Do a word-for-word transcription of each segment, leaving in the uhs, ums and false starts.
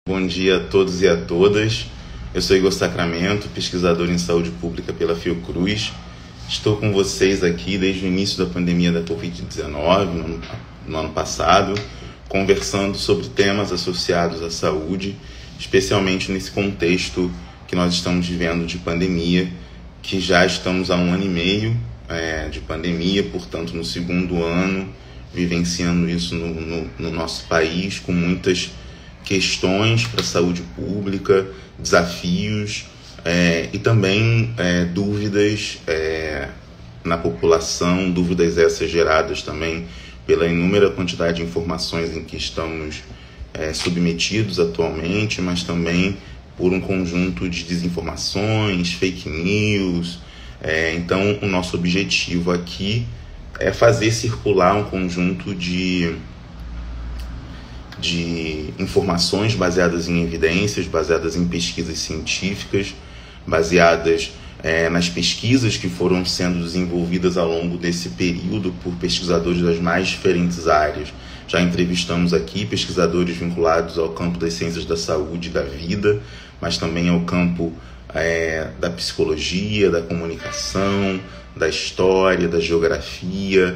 Bom dia a todos e a todas. Eu sou Igor Sacramento, pesquisador em saúde pública pela Fiocruz. Estou com vocês aqui desde o início da pandemia da covid dezenove, no ano, no ano passado, conversando sobre temas associados à saúde, especialmente nesse contexto que nós estamos vivendo de pandemia, que já estamos há um ano e meio é, de pandemia, portanto, no segundo ano, vivenciando isso no, no, no nosso país, com muitas questões para a saúde pública, desafios é, e também é, dúvidas é, na população, dúvidas essas geradas também pela inúmera quantidade de informações em que estamos é, submetidos atualmente, mas também por um conjunto de desinformações, fake news. É, então, o nosso objetivo aqui é fazer circular um conjunto de de informações baseadas em evidências, baseadas em pesquisas científicas, baseadas é, nas pesquisas que foram sendo desenvolvidas ao longo desse período por pesquisadores das mais diferentes áreas. Já entrevistamos aqui pesquisadores vinculados ao campo das ciências da saúde e da vida, mas também ao campo é, da psicologia, da comunicação, da história, da geografia,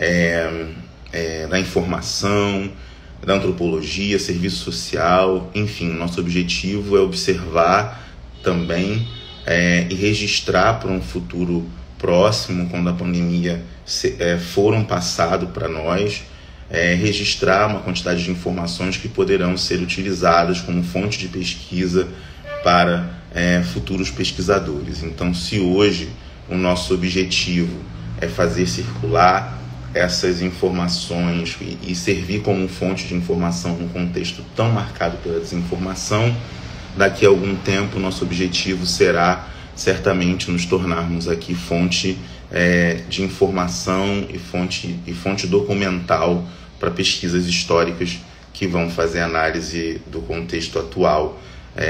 é, é, da informação, da antropologia, serviço social, enfim, nosso objetivo é observar também é, e registrar para um futuro próximo, quando a pandemia se, é, for um passado para nós, é, registrar uma quantidade de informações que poderão ser utilizadas como fonte de pesquisa para é, futuros pesquisadores. Então, se hoje o nosso objetivo é fazer circular essas informações e, e servir como fonte de informação num contexto tão marcado pela desinformação, daqui a algum tempo nosso objetivo será certamente nos tornarmos aqui fonte é, de informação e fonte, e fonte documental para pesquisas históricas que vão fazer análise do contexto atual,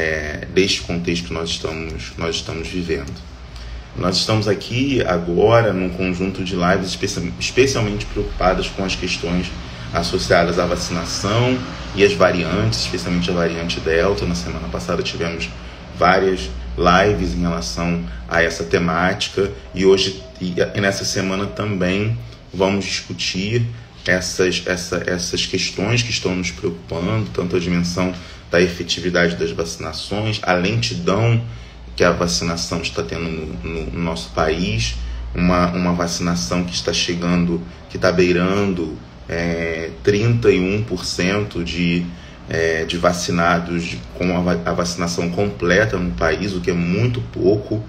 é, deste contexto que nós estamos, nós estamos vivendo. Nós estamos aqui agora num conjunto de lives especialmente preocupadas com as questões associadas à vacinação e as variantes, especialmente a variante Delta. Na semana passada tivemos várias lives em relação a essa temática e hoje e nessa semana também vamos discutir essas, essa, essas questões que estão nos preocupando, tanto a dimensão da efetividade das vacinações, a lentidão que a vacinação está tendo no, no, no nosso país, uma, uma vacinação que está chegando, que está beirando é, trinta e um por cento de, é, de vacinados de, com a, a vacinação completa no país, o que é muito pouco,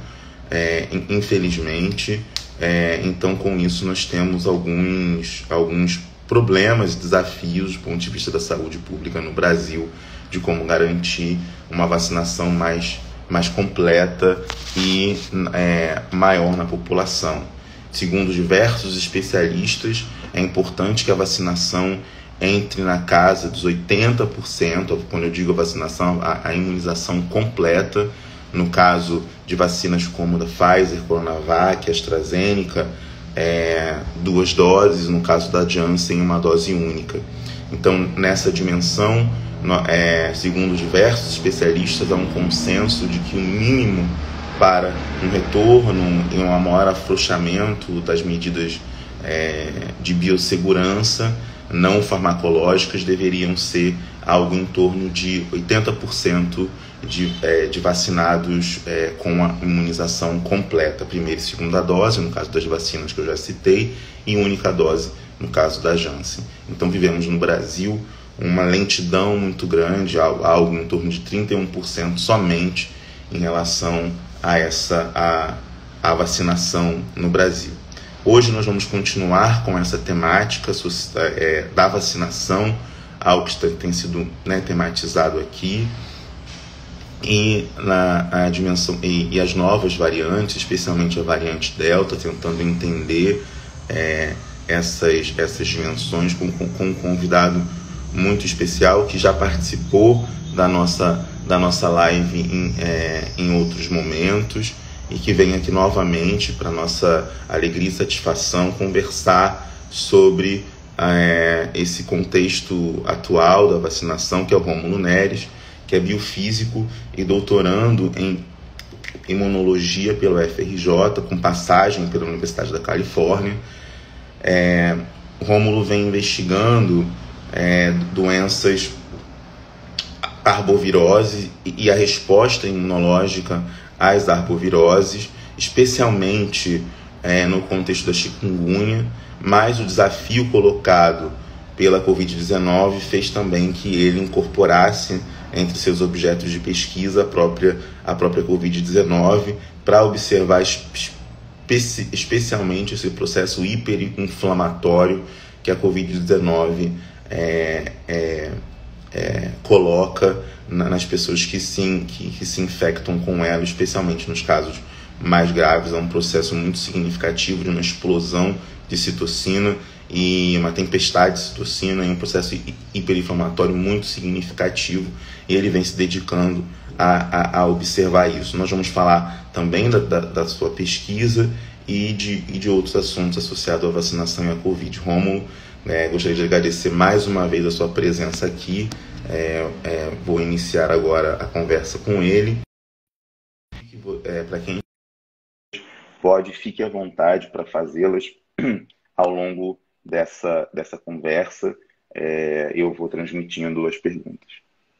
é, infelizmente. É, então, com isso, nós temos alguns, alguns problemas e desafios do ponto de vista da saúde pública no Brasil, de como garantir uma vacinação mais mais completa e é, maior na população. Segundo diversos especialistas, é importante que a vacinação entre na casa dos oitenta por cento, quando eu digo a vacinação, a, a imunização completa, no caso de vacinas como da Pfizer, Coronavac, AstraZeneca, é, duas doses, no caso da Janssen, uma dose única. Então, nessa dimensão, É, segundo diversos especialistas, há um consenso de que o mínimo para um retorno e um maior afrouxamento das medidas é, de biossegurança não farmacológicas deveriam ser algo em torno de oitenta por cento de, é, de vacinados é, com a imunização completa, primeira e segunda dose, no caso das vacinas que eu já citei, e única dose, no caso da Janssen. Então, vivemos no Brasil uma lentidão muito grande, algo em torno de trinta e um por cento somente em relação a essa a, a vacinação no Brasil. Hoje nós vamos continuar com essa temática é, da vacinação, algo que tem sido né, tematizado aqui, e, na, a dimensão, e, e as novas variantes, especialmente a variante Delta, tentando entender é, essas, essas dimensões com, com, com um convidado muito especial que já participou da nossa, da nossa live em, é, em outros momentos e que vem aqui novamente para nossa alegria e satisfação conversar sobre é, esse contexto atual da vacinação, que é o Rômulo Neres, que é biofísico e doutorando em imunologia pelo F R J, com passagem pela Universidade da Califórnia. É, Rômulo vem investigando é, doenças arbovirose e a resposta imunológica às arboviroses, especialmente é, no contexto da chikungunya, mas o desafio colocado pela covid dezenove fez também que ele incorporasse entre seus objetos de pesquisa a própria, a própria covid dezenove para observar espe especialmente esse processo hiperinflamatório que a covid dezenove é, é, é, coloca na, nas pessoas que se, que, que se infectam com ela, especialmente nos casos mais graves. É um processo muito significativo de uma explosão de citocina e uma tempestade de citocina, e um processo hiperinflamatório muito significativo, e ele vem se dedicando a, a, a observar isso. Nós vamos falar também da, da, da sua pesquisa e de, e de outros assuntos associados à vacinação e à Covid. Rômulo, é, gostaria de agradecer mais uma vez a sua presença aqui. É, é, vou iniciar agora a conversa com ele. É, para quem pode, fique à vontade para fazê-las ao longo dessa, dessa conversa. É, eu vou transmitindo as perguntas.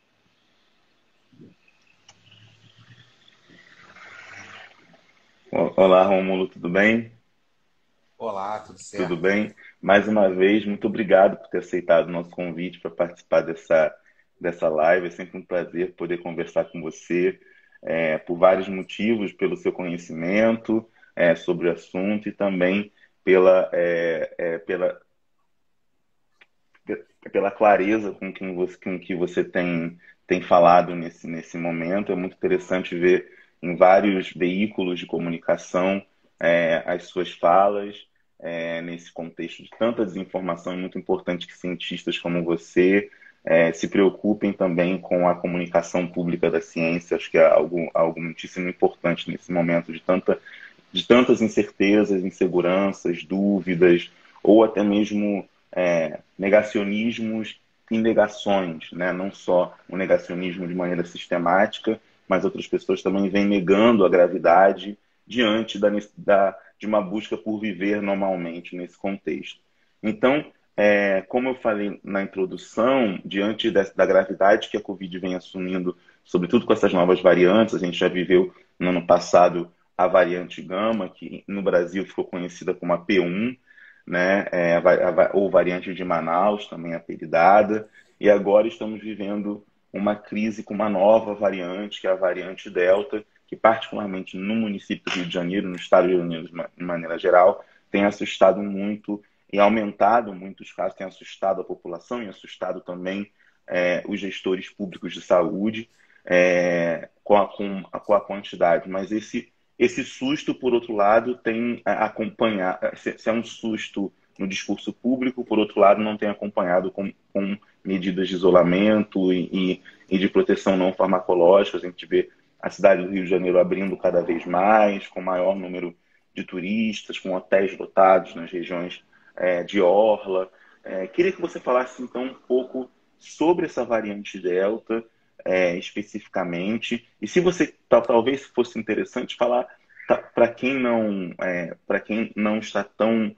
Olá, Rômulo, tudo bem? Olá, tudo certo? Tudo bem? Mais uma vez, muito obrigado por ter aceitado o nosso convite para participar dessa, dessa live. É sempre um prazer poder conversar com você, é, por vários motivos, pelo seu conhecimento é, sobre o assunto e também pela, é, é, pela, pela clareza com que você, com que você tem, tem falado nesse, nesse momento. É muito interessante ver em vários veículos de comunicação é, as suas falas, é, nesse contexto de tanta desinformação. É muito importante que cientistas como você é, se preocupem também com a comunicação pública da ciência. Acho que é algo, algo muitíssimo importante nesse momento de, tanta, de tantas incertezas, inseguranças, dúvidas, ou até mesmo é, negacionismos e negações, né? Não só o negacionismo de maneira sistemática, mas outras pessoas também vêm negando a gravidade diante da, da, de uma busca por viver normalmente nesse contexto. Então, é, como eu falei na introdução, diante da, da gravidade que a Covid vem assumindo, sobretudo com essas novas variantes, a gente já viveu no ano passado a variante Gama, que no Brasil ficou conhecida como a P um, né? É, a, a, ou variante de Manaus, também apelidada, e agora estamos vivendo uma crise com uma nova variante, que é a variante Delta, que particularmente no município do Rio de Janeiro, no estado do Rio de Janeiro de maneira geral, tem assustado muito e aumentado muitos casos, tem assustado a população e assustado também é, os gestores públicos de saúde é, com, a, com, a, com a quantidade. Mas esse, esse susto, por outro lado, tem acompanhado, se, se é um susto no discurso público, por outro lado, não tem acompanhado com, com medidas de isolamento e, e, e de proteção não farmacológica. A gente vê a cidade do Rio de Janeiro abrindo cada vez mais, com maior número de turistas, com hotéis lotados nas regiões é, de orla. É, queria que você falasse, então, um pouco sobre essa variante Delta, é, especificamente, e se você, talvez fosse interessante falar, para quem, não, é, para quem não está tão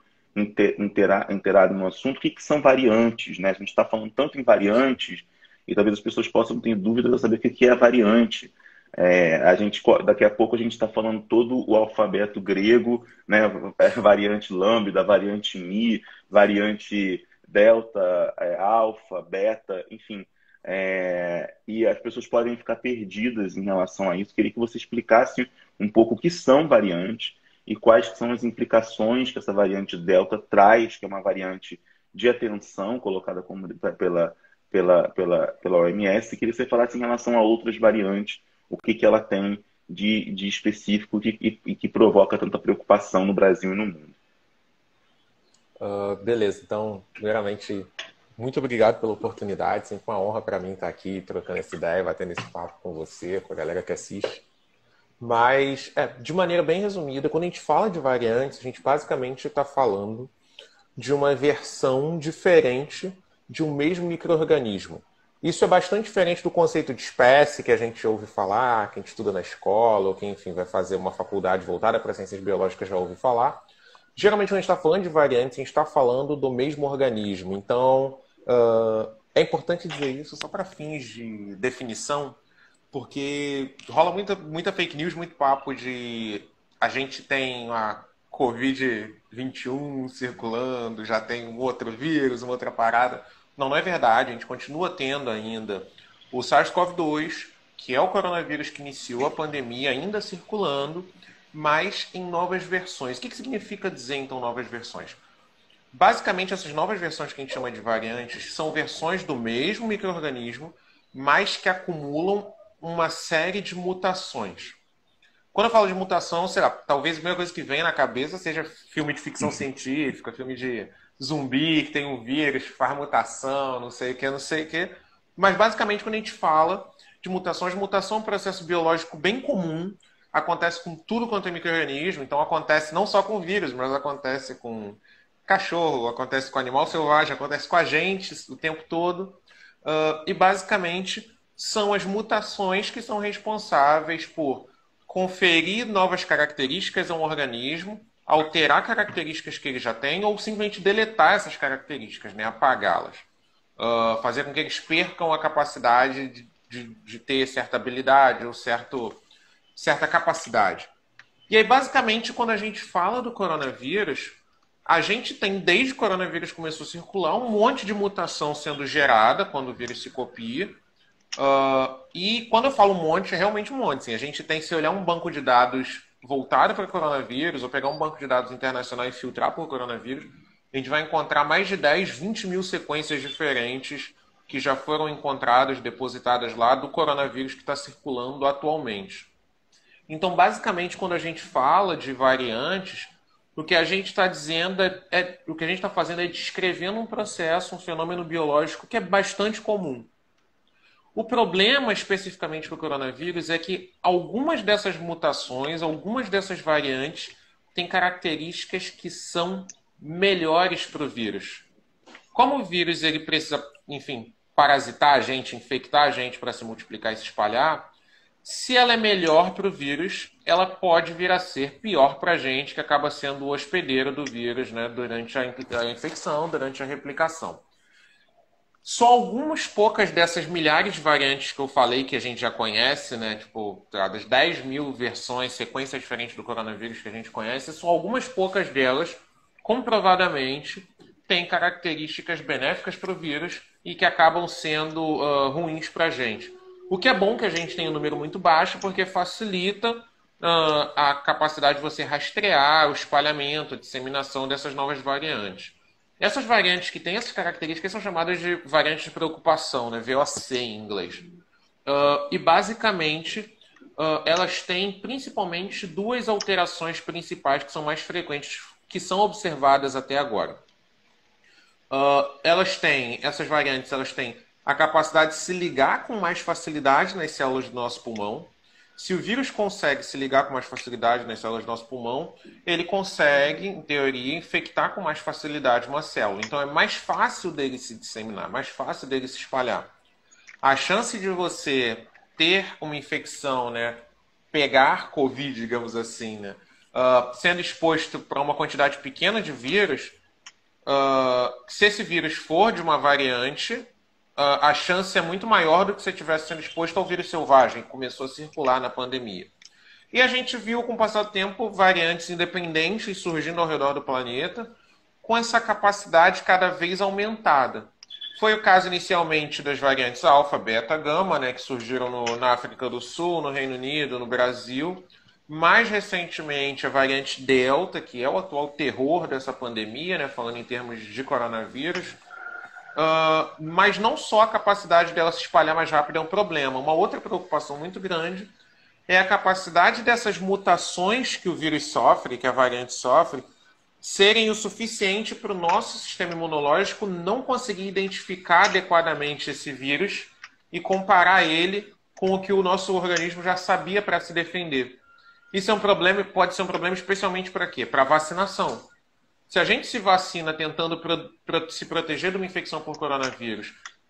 inteirado no assunto, o que, que são variantes, né? A gente está falando tanto em variantes, e talvez as pessoas possam ter dúvidas a saber o que é a variante. É, a gente, daqui a pouco a gente está falando todo o alfabeto grego, né? Variante lambda, variante mi, variante delta, é, alfa, beta, enfim. É, e as pessoas podem ficar perdidas em relação a isso. Queria que você explicasse um pouco o que são variantes e quais são as implicações que essa variante delta traz, que é uma variante de atenção colocada como, pela, pela, pela, pela O M S. Queria que você falasse em relação a outras variantes, o que, que ela tem de, de específico e que, e que provoca tanta preocupação no Brasil e no mundo. Uh, beleza, então, primeiramente, muito obrigado pela oportunidade. Sempre uma honra para mim estar aqui trocando essa ideia, batendo esse papo com você, com a galera que assiste. Mas, é, de maneira bem resumida, quando a gente fala de variantes, a gente basicamente está falando de uma versão diferente de um mesmo micro-organismo. Isso é bastante diferente do conceito de espécie que a gente ouve falar, quem estuda na escola, ou quem, enfim, vai fazer uma faculdade voltada para ciências biológicas já ouve falar. Geralmente, quando a gente está falando de variantes, a gente está falando do mesmo organismo. Então, uh, é importante dizer isso só para fins de definição, porque rola muita, muita fake news, muito papo de a gente tem a covid vinte e um circulando, já tem um outro vírus, uma outra parada. Não, não é verdade. A gente continua tendo ainda o SARS-CoV dois, que é o coronavírus que iniciou a pandemia, ainda circulando, mas em novas versões. O que significa dizer, então, novas versões? Basicamente, essas novas versões que a gente chama de variantes são versões do mesmo micro-organismo, mas que acumulam uma série de mutações. Quando eu falo de mutação, sei lá, talvez a primeira coisa que vem na cabeça seja filme de ficção científica, filme de zumbi, que tem um vírus, faz mutação, não sei o que, não sei o que. Mas, basicamente, quando a gente fala de mutações, mutação é um processo biológico bem comum, acontece com tudo quanto é micro-organismo, então acontece não só com vírus, mas acontece com cachorro, acontece com animal selvagem, acontece com a gente o tempo todo. Uh, e, basicamente, são as mutações que são responsáveis por conferir novas características a um organismo, alterar características que ele já tem ou simplesmente deletar essas características, né? Apagá-las. Uh, fazer com que eles percam a capacidade de, de, de ter certa habilidade ou certo, certa capacidade. E aí, basicamente, quando a gente fala do coronavírus, a gente tem, desde que o coronavírus começou a circular, um monte de mutação sendo gerada quando o vírus se copia. Uh, e quando eu falo um monte, é realmente um monte. Assim, a gente tem, se olhar um banco de dados voltado para o coronavírus, ou pegar um banco de dados internacional e filtrar por coronavírus, a gente vai encontrar mais de dez, vinte mil sequências diferentes que já foram encontradas, depositadas lá, do coronavírus que está circulando atualmente. Então, basicamente, quando a gente fala de variantes, o que a gente está dizendo é, é o que a gente está fazendo é descrevendo um processo, um fenômeno biológico que é bastante comum. O problema, especificamente para o coronavírus, é que algumas dessas mutações, algumas dessas variantes, têm características que são melhores para o vírus. Como o vírus ele precisa, enfim, parasitar a gente, infectar a gente para se multiplicar e se espalhar, se ela é melhor para o vírus, ela pode vir a ser pior para a gente, que acaba sendo o hospedeiro do vírus, né, durante a infecção, durante a replicação. Só algumas poucas dessas milhares de variantes que eu falei que a gente já conhece, né? Tipo, das dez mil versões, sequências diferentes do coronavírus que a gente conhece, só algumas poucas delas, comprovadamente, têm características benéficas para o vírus e que acabam sendo uh, ruins para a gente. O que é bom que a gente tenha um número muito baixo, porque facilita uh, a capacidade de você rastrear o espalhamento, a disseminação dessas novas variantes. Essas variantes que têm essas características são chamadas de variantes de preocupação, né? V O C em inglês. Uh, e, basicamente, uh, elas têm principalmente duas alterações principais que são mais frequentes, que são observadas até agora. Uh, elas têm, essas variantes, elas têm a capacidade de se ligar com mais facilidade nas células do nosso pulmão. Se o vírus consegue se ligar com mais facilidade nas células do nosso pulmão, ele consegue, em teoria, infectar com mais facilidade uma célula. Então é mais fácil dele se disseminar, mais fácil dele se espalhar. A chance de você ter uma infecção, né, pegar Covid, digamos assim, né, uh, sendo exposto para uma quantidade pequena de vírus, uh, se esse vírus for de uma variante, Uh, a chance é muito maior do que se estivesse sendo exposto ao vírus selvagem, que começou a circular na pandemia. E a gente viu, com o passar do tempo, variantes independentes surgindo ao redor do planeta, com essa capacidade cada vez aumentada. Foi o caso inicialmente das variantes alfa, beta, gama, né, que surgiram no, na África do Sul, no Reino Unido, no Brasil. Mais recentemente, a variante delta, que é o atual terror dessa pandemia, né, falando em termos de coronavírus. Uh, mas não só a capacidade dela se espalhar mais rápido é um problema. Uma outra preocupação muito grande é a capacidade dessas mutações que o vírus sofre, que a variante sofre, serem o suficiente para o nosso sistema imunológico não conseguir identificar adequadamente esse vírus e comparar ele com o que o nosso organismo já sabia para se defender. Isso é um problema, pode ser um problema especialmente para quê? Para vacinação. Se a gente se vacina tentando pro, pro, se proteger de uma infecção por coronavírus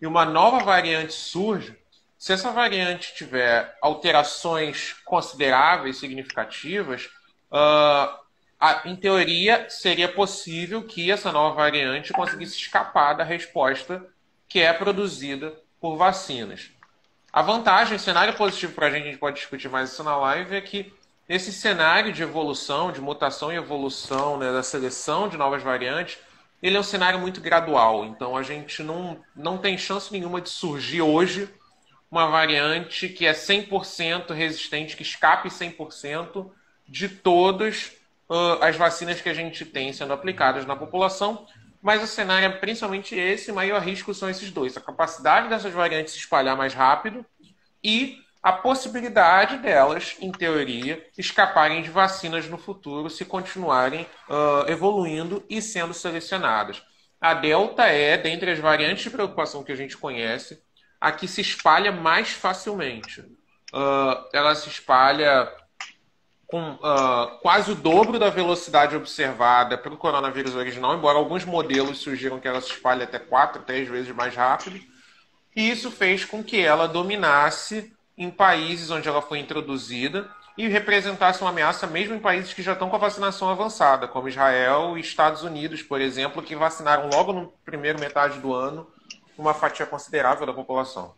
e uma nova variante surge, se essa variante tiver alterações consideráveis, significativas, uh, a, em teoria seria possível que essa nova variante conseguisse escapar da resposta que é produzida por vacinas. A vantagem, o cenário positivo para a gente, a gente pode discutir mais isso na live, é que esse cenário de evolução, de mutação e evolução, né, da seleção de novas variantes, ele é um cenário muito gradual. Então a gente não, não tem chance nenhuma de surgir hoje uma variante que é cem por cento resistente, que escape cem por cento de todas uh, as vacinas que a gente tem sendo aplicadas na população. Mas o cenário é principalmente esse, o maior risco são esses dois. A capacidade dessas variantes se espalhar mais rápido e a possibilidade delas, em teoria, escaparem de vacinas no futuro se continuarem uh, evoluindo e sendo selecionadas. A Delta é, dentre as variantes de preocupação que a gente conhece, a que se espalha mais facilmente. Uh, ela se espalha com uh, quase o dobro da velocidade observada para o coronavírus original, embora alguns modelos sugiram que ela se espalha até quatro, três vezes mais rápido. E isso fez com que ela dominasse em países onde ela foi introduzida e representasse uma ameaça mesmo em países que já estão com a vacinação avançada, como Israel e Estados Unidos, por exemplo, que vacinaram logo no primeiro metade do ano uma fatia considerável da população.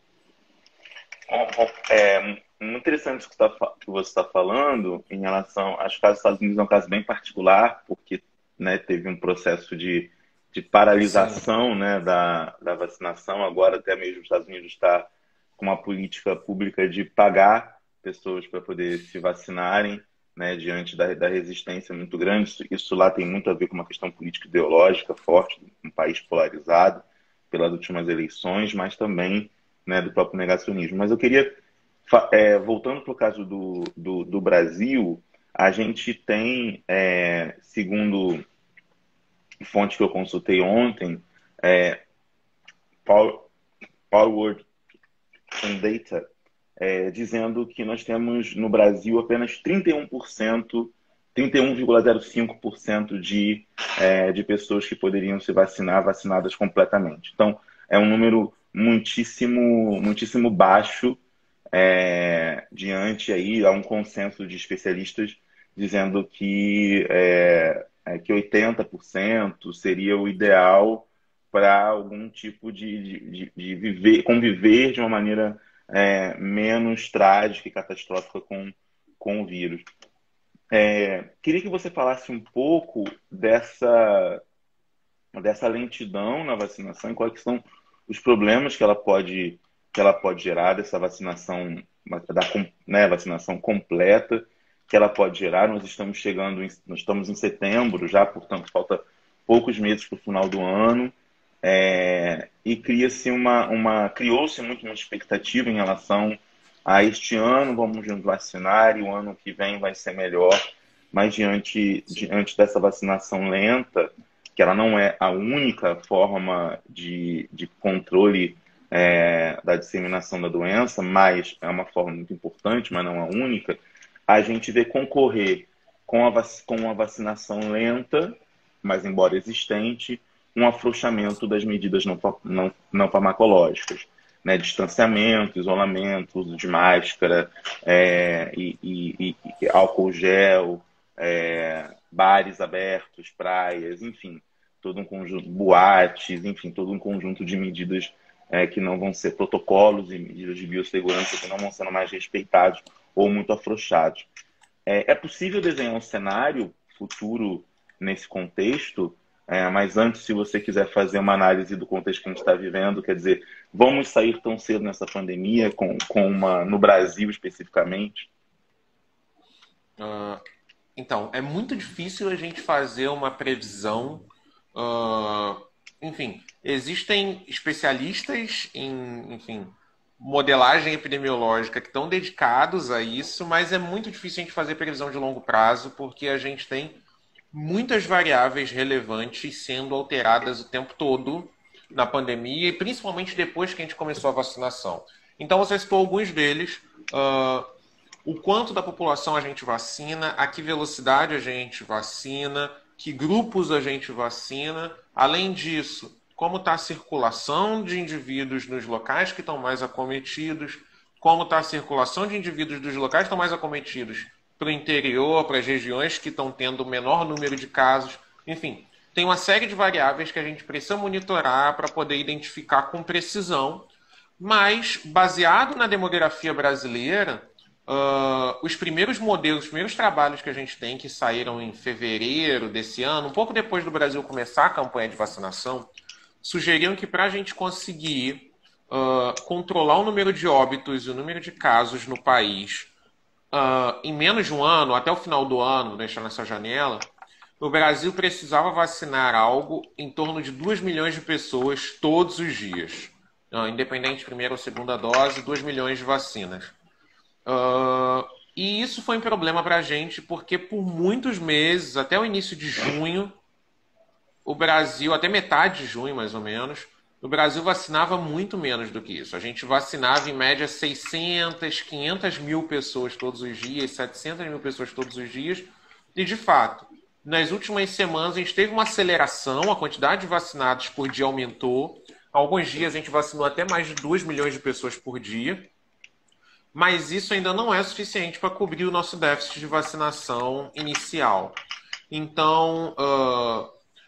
É muito interessante o que você está falando em relação... Acho que o caso dos Estados Unidos é um caso bem particular, porque, né, teve um processo de, de paralisação, né, da, da vacinação. Agora até mesmo os Estados Unidos está com uma política pública de pagar pessoas para poder se vacinarem, né, diante da, da resistência muito grande. Isso, isso lá tem muito a ver com uma questão política ideológica forte, um país polarizado pelas últimas eleições, mas também, né, do próprio negacionismo. Mas eu queria, é, voltando para o caso do, do, do Brasil, a gente tem, é, segundo fonte que eu consultei ontem, é, Power, Power Data, é, dizendo que nós temos no Brasil apenas trinta e um por cento, trinta e um vírgula zero cinco por cento de, é, de pessoas que poderiam se vacinar, vacinadas completamente. Então, é um número muitíssimo, muitíssimo baixo, é, diante aí, há um consenso de especialistas dizendo que, é, é, que oitenta por cento seria o ideal para algum tipo de, de, de viver, conviver de uma maneira é, menos trágica e catastrófica com, com o vírus. É, queria que você falasse um pouco dessa, dessa lentidão na vacinação e quais são os problemas que ela pode, que ela pode gerar dessa vacinação, da, né, vacinação completa que ela pode gerar. Nós estamos chegando, em, nós estamos em setembro já, portanto falta poucos meses para o final do ano. É, e cria-se uma, uma, criou-se muito uma expectativa em relação a este ano, vamos nos vacinar e o ano que vem vai ser melhor, mas diante, diante dessa vacinação lenta, que ela não é a única forma de, de controle é, da disseminação da doença, mas é uma forma muito importante, mas não a única, a gente vê concorrer com a, vac, com a vacinação lenta, mas embora existente, um afrouxamento das medidas não, não, não farmacológicas, né? Distanciamento, isolamento, uso de máscara, é, e, e, e álcool gel, é, bares abertos, praias, enfim, todo um conjunto, boates, enfim, todo um conjunto de medidas é, que não vão ser protocolos e medidas de biossegurança que não vão sendo mais respeitados ou muito afrouxados. É, é possível desenhar um cenário futuro nesse contexto? É, mas antes, se você quiser fazer uma análise do contexto que a gente está vivendo, quer dizer, vamos sair tão cedo nessa pandemia, com, com uma, no Brasil especificamente? Uh, então, é muito difícil a gente fazer uma previsão. Uh, enfim, existem especialistas em, enfim, modelagem epidemiológica que estão dedicados a isso, mas é muito difícil a gente fazer previsão de longo prazo, porque a gente tem muitas variáveis relevantes sendo alteradas o tempo todo na pandemia e principalmente depois que a gente começou a vacinação. Então, você citou alguns deles. Uh, o quanto da população a gente vacina, a que velocidade a gente vacina, que grupos a gente vacina. Além disso, como está a circulação de indivíduos nos locais que estão mais acometidos, como está a circulação de indivíduos dos locais que estão mais acometidos para o interior, para as regiões que estão tendo o menor número de casos. Enfim, tem uma série de variáveis que a gente precisa monitorar para poder identificar com precisão, mas, baseado na demografia brasileira, uh, os primeiros modelos, os primeiros trabalhos que a gente tem, que saíram em fevereiro desse ano, um pouco depois do Brasil começar a campanha de vacinação, sugeriam que para a gente conseguir uh, controlar o número de óbitos e o número de casos no país uh, em menos de um ano, até o final do ano, vou deixar nessa janela, o Brasil precisava vacinar algo em torno de dois milhões de pessoas todos os dias. Uh, independente de primeira ou segunda dose, dois milhões de vacinas. Uh, e isso foi um problema para a gente, porque por muitos meses, até o início de junho, o Brasil, até metade de junho mais ou menos, o Brasil vacinava muito menos do que isso. A gente vacinava em média seiscentas, quinhentas mil pessoas todos os dias, setecentas mil pessoas todos os dias. E de fato, nas últimas semanas a gente teve uma aceleração, a quantidade de vacinados por dia aumentou. Alguns dias a gente vacinou até mais de dois milhões de pessoas por dia. Mas isso ainda não é suficiente para cobrir o nosso déficit de vacinação inicial. Então, uh,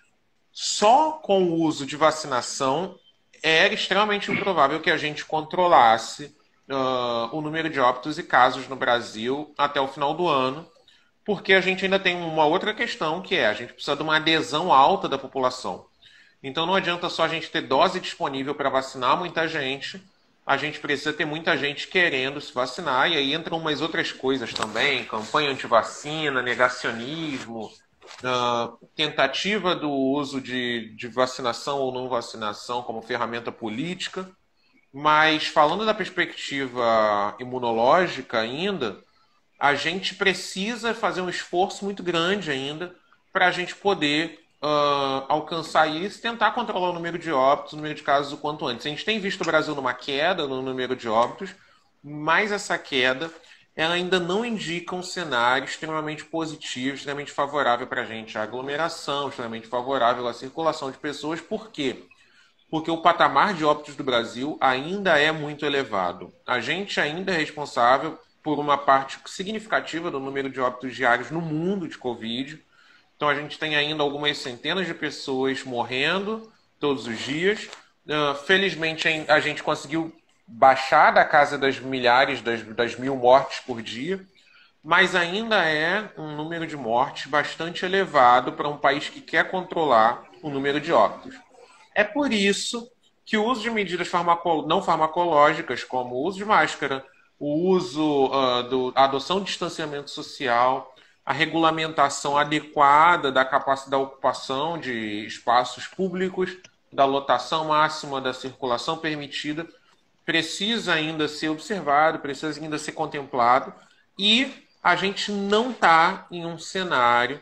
só com o uso de vacinação era extremamente improvável que a gente controlasse uh, o número de óbitos e casos no Brasil até o final do ano, porque a gente ainda tem uma outra questão, que é a gente precisa de uma adesão alta da população. Então não adianta só a gente ter dose disponível para vacinar muita gente, a gente precisa ter muita gente querendo se vacinar, e aí entram umas outras coisas também, campanha anti-vacina, negacionismo, uh, tentativa do uso de, de vacinação ou não vacinação como ferramenta política. Mas falando da perspectiva imunológica ainda, a gente precisa fazer um esforço muito grande ainda para a gente poder Uh, alcançar isso e tentar controlar o número de óbitos, o número de casos o quanto antes. A gente tem visto o Brasil numa queda no número de óbitos, mas essa queda ela ainda não indica um cenário extremamente positivo, extremamente favorável para a gente, a aglomeração, extremamente favorável à circulação de pessoas. Por quê? Porque o patamar de óbitos do Brasil ainda é muito elevado. A gente ainda é responsável por uma parte significativa do número de óbitos diários no mundo de Covid. Então, a gente tem ainda algumas centenas de pessoas morrendo todos os dias. Uh, felizmente, a gente conseguiu baixar da casa das milhares, das, das mil mortes por dia, mas ainda é um número de mortes bastante elevado para um país que quer controlar o número de óbitos. É por isso que o uso de medidas farmaco- não farmacológicas, como o uso de máscara, o uso, uh, do, a adoção de distanciamento social, a regulamentação adequada da capacidade da ocupação de espaços públicos, da lotação máxima da circulação permitida, precisa ainda ser observado, precisa ainda ser contemplado, e a gente não está em um cenário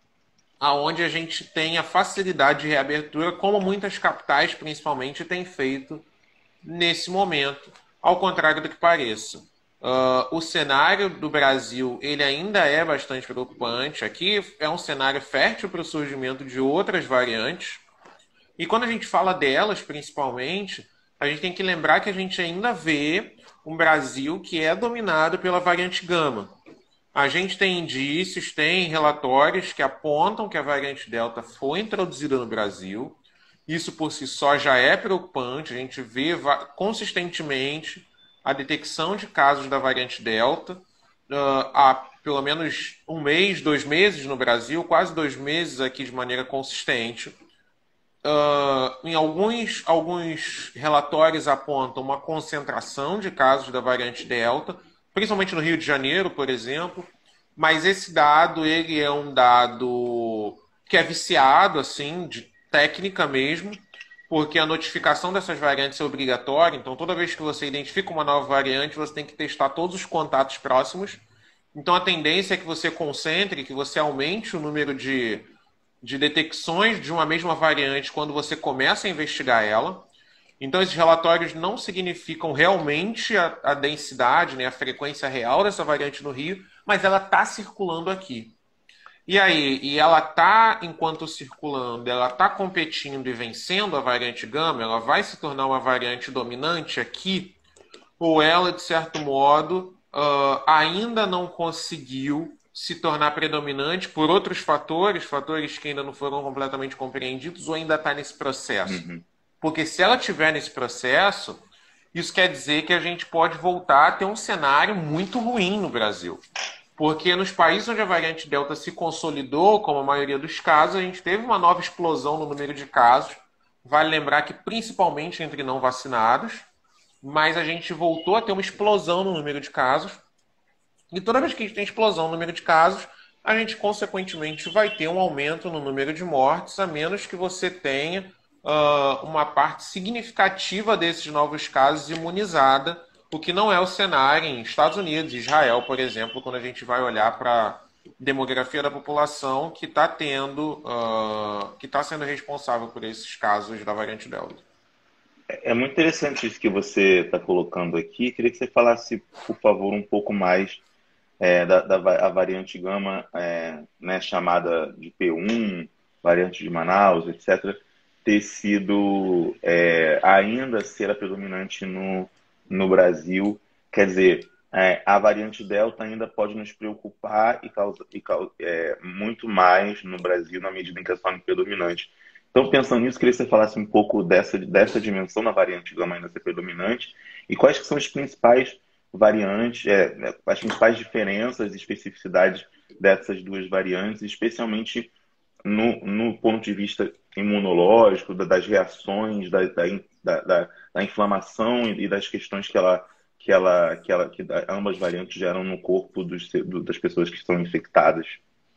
onde a gente tem a facilidade de reabertura, como muitas capitais, principalmente, têm feito nesse momento, ao contrário do que pareça. Uh, o cenário do Brasil ele ainda é bastante preocupante. Aqui é um cenário fértil para o surgimento de outras variantes. E quando a gente fala delas, principalmente, a gente tem que lembrar que a gente ainda vê um Brasil que é dominado pela variante Gama. A gente tem indícios, tem relatórios que apontam que a variante Delta foi introduzida no Brasil. Isso por si só já é preocupante. A gente vê consistentemente a detecção de casos da variante Delta uh, há pelo menos um mês, dois meses no Brasil, quase dois meses aqui de maneira consistente. Uh, em alguns, alguns relatórios apontam uma concentração de casos da variante Delta, principalmente no Rio de Janeiro, por exemplo, mas esse dado ele é um dado que é viciado, assim, de técnica mesmo, porque a notificação dessas variantes é obrigatória. Então, toda vez que você identifica uma nova variante, você tem que testar todos os contatos próximos. Então, a tendência é que você concentre, que você aumente o número de, de detecções de uma mesma variante quando você começa a investigar ela. Então, esses relatórios não significam realmente a, a densidade, né, a frequência real dessa variante no Rio, mas ela está circulando aqui. E aí, e ela tá, enquanto circulando, ela tá competindo e vencendo a variante Gama, ela vai se tornar uma variante dominante aqui, ou ela, de certo modo, uh, ainda não conseguiu se tornar predominante por outros fatores, fatores que ainda não foram completamente compreendidos, ou ainda está nesse processo. Uhum. Porque se ela estiver nesse processo, isso quer dizer que a gente pode voltar a ter um cenário muito ruim no Brasil. Porque nos países onde a variante Delta se consolidou, como a maioria dos casos, a gente teve uma nova explosão no número de casos. Vale lembrar que principalmente entre não vacinados, mas a gente voltou a ter uma explosão no número de casos. E toda vez que a gente tem explosão no número de casos, a gente consequentemente vai ter um aumento no número de mortes, a menos que você tenha uh, uma parte significativa desses novos casos imunizada, o que não é o cenário em Estados Unidos, Israel, por exemplo, quando a gente vai olhar para a demografia da população que está tendo, uh, que está sendo responsável por esses casos da variante Delta. É muito interessante isso que você está colocando aqui. Queria que você falasse, por favor, um pouco mais é, da, da a variante Gama, é, né, chamada de P um, variante de Manaus, etcétera, ter sido é, ainda ser a predominante no, no Brasil. Quer dizer, é, a variante Delta ainda pode nos preocupar e causar e, é, muito mais no Brasil na medida em que ela se torna predominante. Então, pensando nisso, queria que você falasse um pouco dessa, dessa dimensão da variante Gama ainda ser predominante e quais que são as principais variantes, é, as principais diferenças e especificidades dessas duas variantes, especialmente no, no ponto de vista imunológico, das reações, da, da, da, da inflamação e das questões que, ela, que, ela, que, ela, que ambas variantes geram no corpo dos, das pessoas que estão infectadas.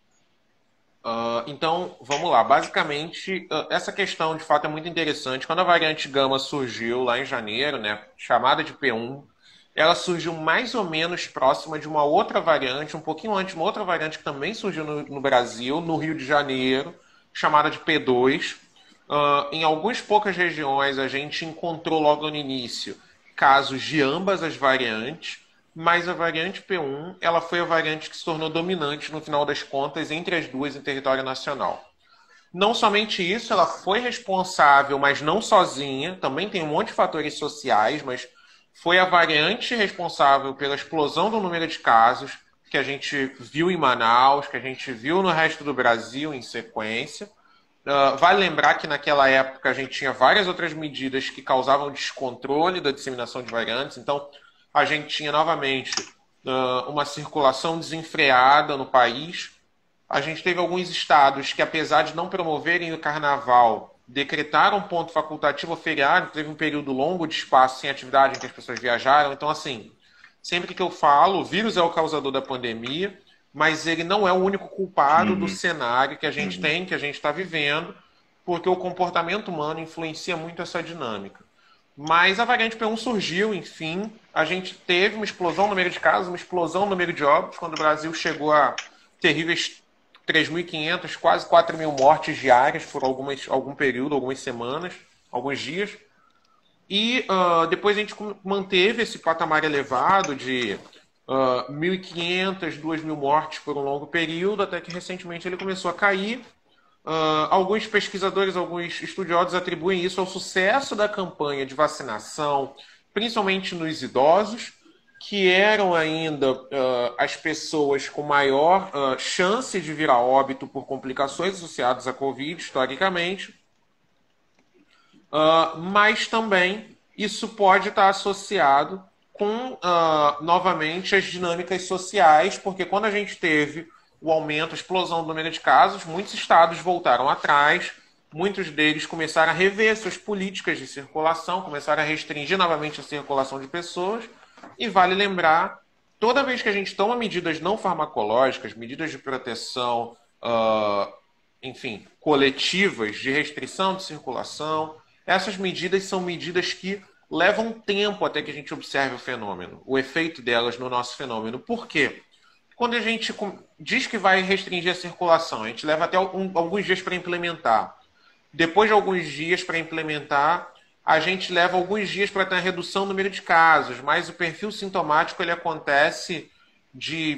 Uh, então, vamos lá. Basicamente, uh, essa questão de fato é muito interessante. Quando a variante Gama surgiu lá em janeiro, né, chamada de P um, ela surgiu mais ou menos próxima de uma outra variante, um pouquinho antes, uma outra variante que também surgiu no, no Brasil, no Rio de Janeiro, chamada de P dois. Uh, em algumas poucas regiões, a gente encontrou logo no início casos de ambas as variantes, mas a variante P um ela foi a variante que se tornou dominante no final das contas entre as duas em território nacional. Não somente isso, ela foi responsável, mas não sozinha, também tem um monte de fatores sociais, mas foi a variante responsável pela explosão do número de casos que a gente viu em Manaus, que a gente viu no resto do Brasil em sequência. Uh, vale lembrar que naquela época a gente tinha várias outras medidas que causavam descontrole da disseminação de variantes, então a gente tinha novamente uh, uma circulação desenfreada no país. A gente teve alguns estados que, apesar de não promoverem o carnaval, decretaram ponto facultativo ou feriado, teve um período longo de espaço sem atividade em que as pessoas viajaram. Então, assim, sempre que eu falo, o vírus é o causador da pandemia, mas ele não é o único culpado uhum. do cenário que a gente uhum. tem, que a gente está vivendo, porque o comportamento humano influencia muito essa dinâmica. Mas a variante P um surgiu, enfim, a gente teve uma explosão no número de casos, uma explosão no número de óbitos, quando o Brasil chegou a terríveis três mil e quinhentas, quase quatro mil mortes diárias por algumas, algum período, algumas semanas, alguns dias. E uh, depois a gente manteve esse patamar elevado de uh, mil e quinhentas, duas mil mortes por um longo período, até que recentemente ele começou a cair. Uh, alguns pesquisadores, alguns estudiosos atribuem isso ao sucesso da campanha de vacinação, principalmente nos idosos, que eram ainda uh, as pessoas com maior uh, chance de vir a óbito por complicações associadas à Covid, historicamente. Uh, mas também isso pode estar associado com, uh, novamente, as dinâmicas sociais, porque quando a gente teve o aumento, a explosão do número de casos, muitos estados voltaram atrás, muitos deles começaram a rever suas políticas de circulação, começaram a restringir novamente a circulação de pessoas, e vale lembrar, toda vez que a gente toma medidas não farmacológicas, medidas de proteção, uh, enfim, coletivas, de restrição de circulação, essas medidas são medidas que levam tempo até que a gente observe o fenômeno, o efeito delas no nosso fenômeno. Por quê? Quando a gente diz que vai restringir a circulação, a gente leva até alguns dias para implementar. Depois de alguns dias para implementar, a gente leva alguns dias para ter a redução do número de casos, mas o perfil sintomático ele acontece de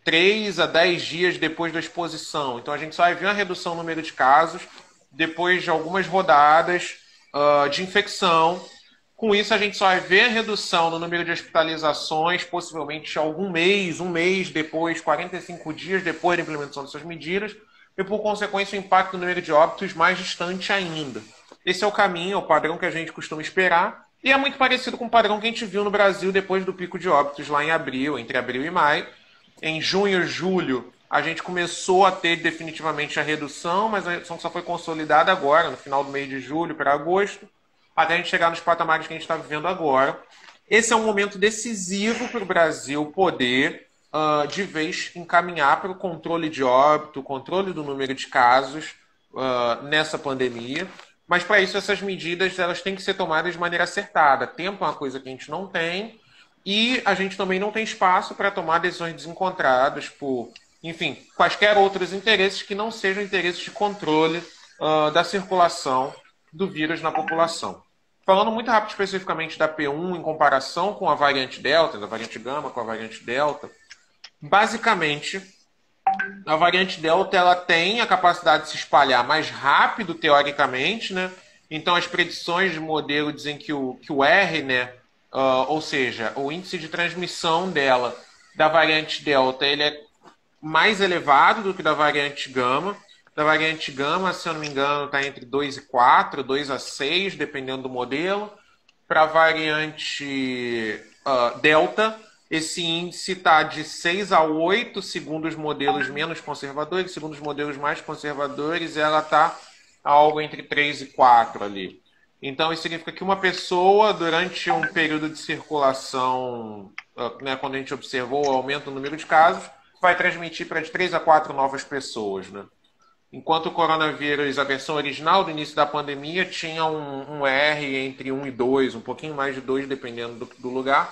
três a dez dias depois da exposição. Então a gente só vai ver uma redução no número de casos depois de algumas rodadas uh, de infecção. Com isso, a gente só vai ver a redução no número de hospitalizações, possivelmente algum mês, um mês depois, quarenta e cinco dias depois da implementação dessas medidas, e por consequência o impacto no número de óbitos mais distante ainda. Esse é o caminho, é o padrão que a gente costuma esperar, e é muito parecido com o padrão que a gente viu no Brasil depois do pico de óbitos lá em abril, entre abril e maio. Em junho e julho, a gente começou a ter definitivamente a redução, mas a redução só foi consolidada agora, no final do mês de julho para agosto, até a gente chegar nos patamares que a gente está vivendo agora. Esse é um momento decisivo para o Brasil poder, uh, de vez, encaminhar para o controle de óbito, controle do número de casos uh, nessa pandemia. Mas, para isso, essas medidas elas têm que ser tomadas de maneira acertada. Tempo é uma coisa que a gente não tem e a gente também não tem espaço para tomar decisões desencontradas por, enfim, quaisquer outros interesses que não sejam interesses de controle uh, da circulação do vírus na população. Falando muito rápido especificamente da P um em comparação com a variante Delta, da variante Gama com a variante Delta, basicamente, a variante Delta ela tem a capacidade de se espalhar mais rápido, teoricamente, né? Então, as predições de modelo dizem que o, que o R, né, uh, ou seja, o índice de transmissão dela, da variante Delta, ele é mais elevado do que da variante Gama. Da variante Gama, se eu não me engano, está entre dois e quatro, dois a seis, dependendo do modelo. Para a variante uh, Delta, esse índice está de seis a oito, segundo os modelos menos conservadores. Segundo os modelos mais conservadores, ela está algo entre três e quatro ali. Então, isso significa que uma pessoa, durante um período de circulação, uh, né, quando a gente observou o aumento do número de casos, vai transmitir para de três a quatro novas pessoas, né? Enquanto o coronavírus, a versão original do início da pandemia, tinha um, um R entre um e dois, um pouquinho mais de dois, dependendo do, do lugar.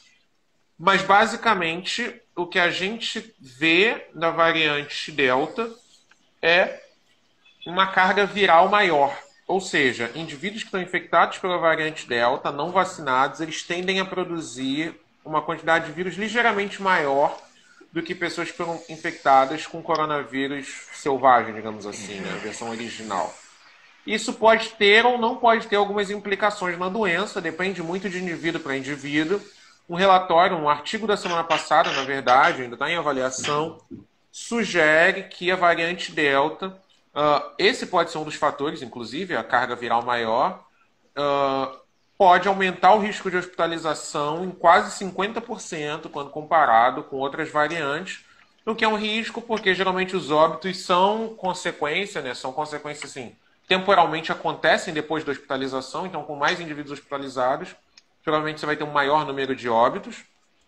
Mas, basicamente, o que a gente vê na variante Delta é uma carga viral maior. Ou seja, indivíduos que estão infectados pela variante Delta, não vacinados, eles tendem a produzir uma quantidade de vírus ligeiramente maior do que pessoas que foram infectadas com coronavírus selvagem, digamos assim, né? A versão original. Isso pode ter ou não pode ter algumas implicações na doença, depende muito de indivíduo para indivíduo. Um relatório, um artigo da semana passada, na verdade, ainda está em avaliação, sugere que a variante Delta, uh, esse pode ser um dos fatores, inclusive, a carga viral maior, uh, pode aumentar o risco de hospitalização em quase cinquenta por cento quando comparado com outras variantes, o que é um risco porque geralmente os óbitos são consequência, né? São consequências assim, temporalmente acontecem depois da hospitalização, então com mais indivíduos hospitalizados, geralmente você vai ter um maior número de óbitos.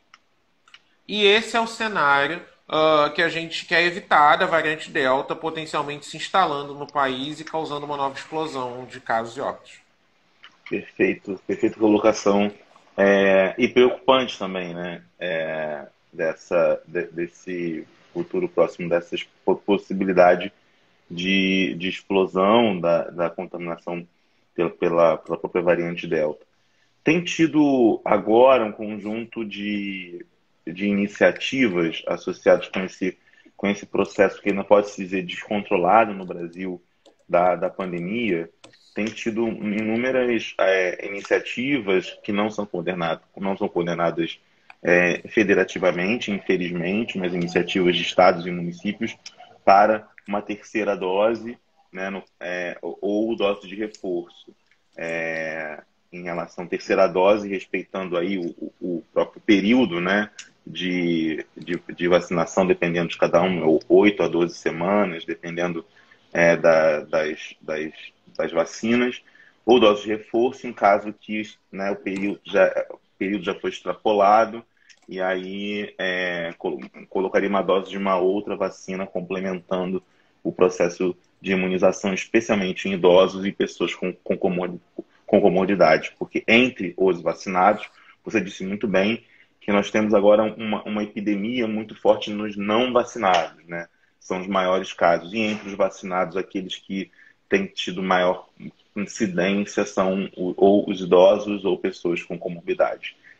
E esse é o cenário uh, que a gente quer evitar da variante Delta potencialmente se instalando no país e causando uma nova explosão de casos e óbitos. Perfeito, perfeita colocação. É, e preocupante também, né? É, dessa, de, desse futuro próximo, dessa possibilidade de, de explosão da, da contaminação pela, pela, pela própria variante Delta. Tem tido agora um conjunto de, de iniciativas associadas com esse, com esse processo que não pode se dizer descontrolado no Brasil da, da pandemia. Tem tido inúmeras é, iniciativas que não são coordenadas, não são coordenadas é, federativamente, infelizmente, mas iniciativas de estados e municípios para uma terceira dose, né, no, é, ou dose de reforço. É, em relação à terceira dose, respeitando aí o, o próprio período, né, de, de, de vacinação, dependendo de cada um, oito a doze semanas, dependendo é, da, das, das das vacinas, ou dose de reforço em caso que, né, o, período já, o período já foi extrapolado e aí é, col colocaria uma dose de uma outra vacina complementando o processo de imunização, especialmente em idosos e pessoas com, com, comor com comorbidade, porque entre os vacinados, você disse muito bem que nós temos agora uma, uma epidemia muito forte nos não vacinados, né? São os maiores casos, e entre os vacinados, aqueles que tem tido maior incidência são ou os idosos ou pessoas com comorbidade.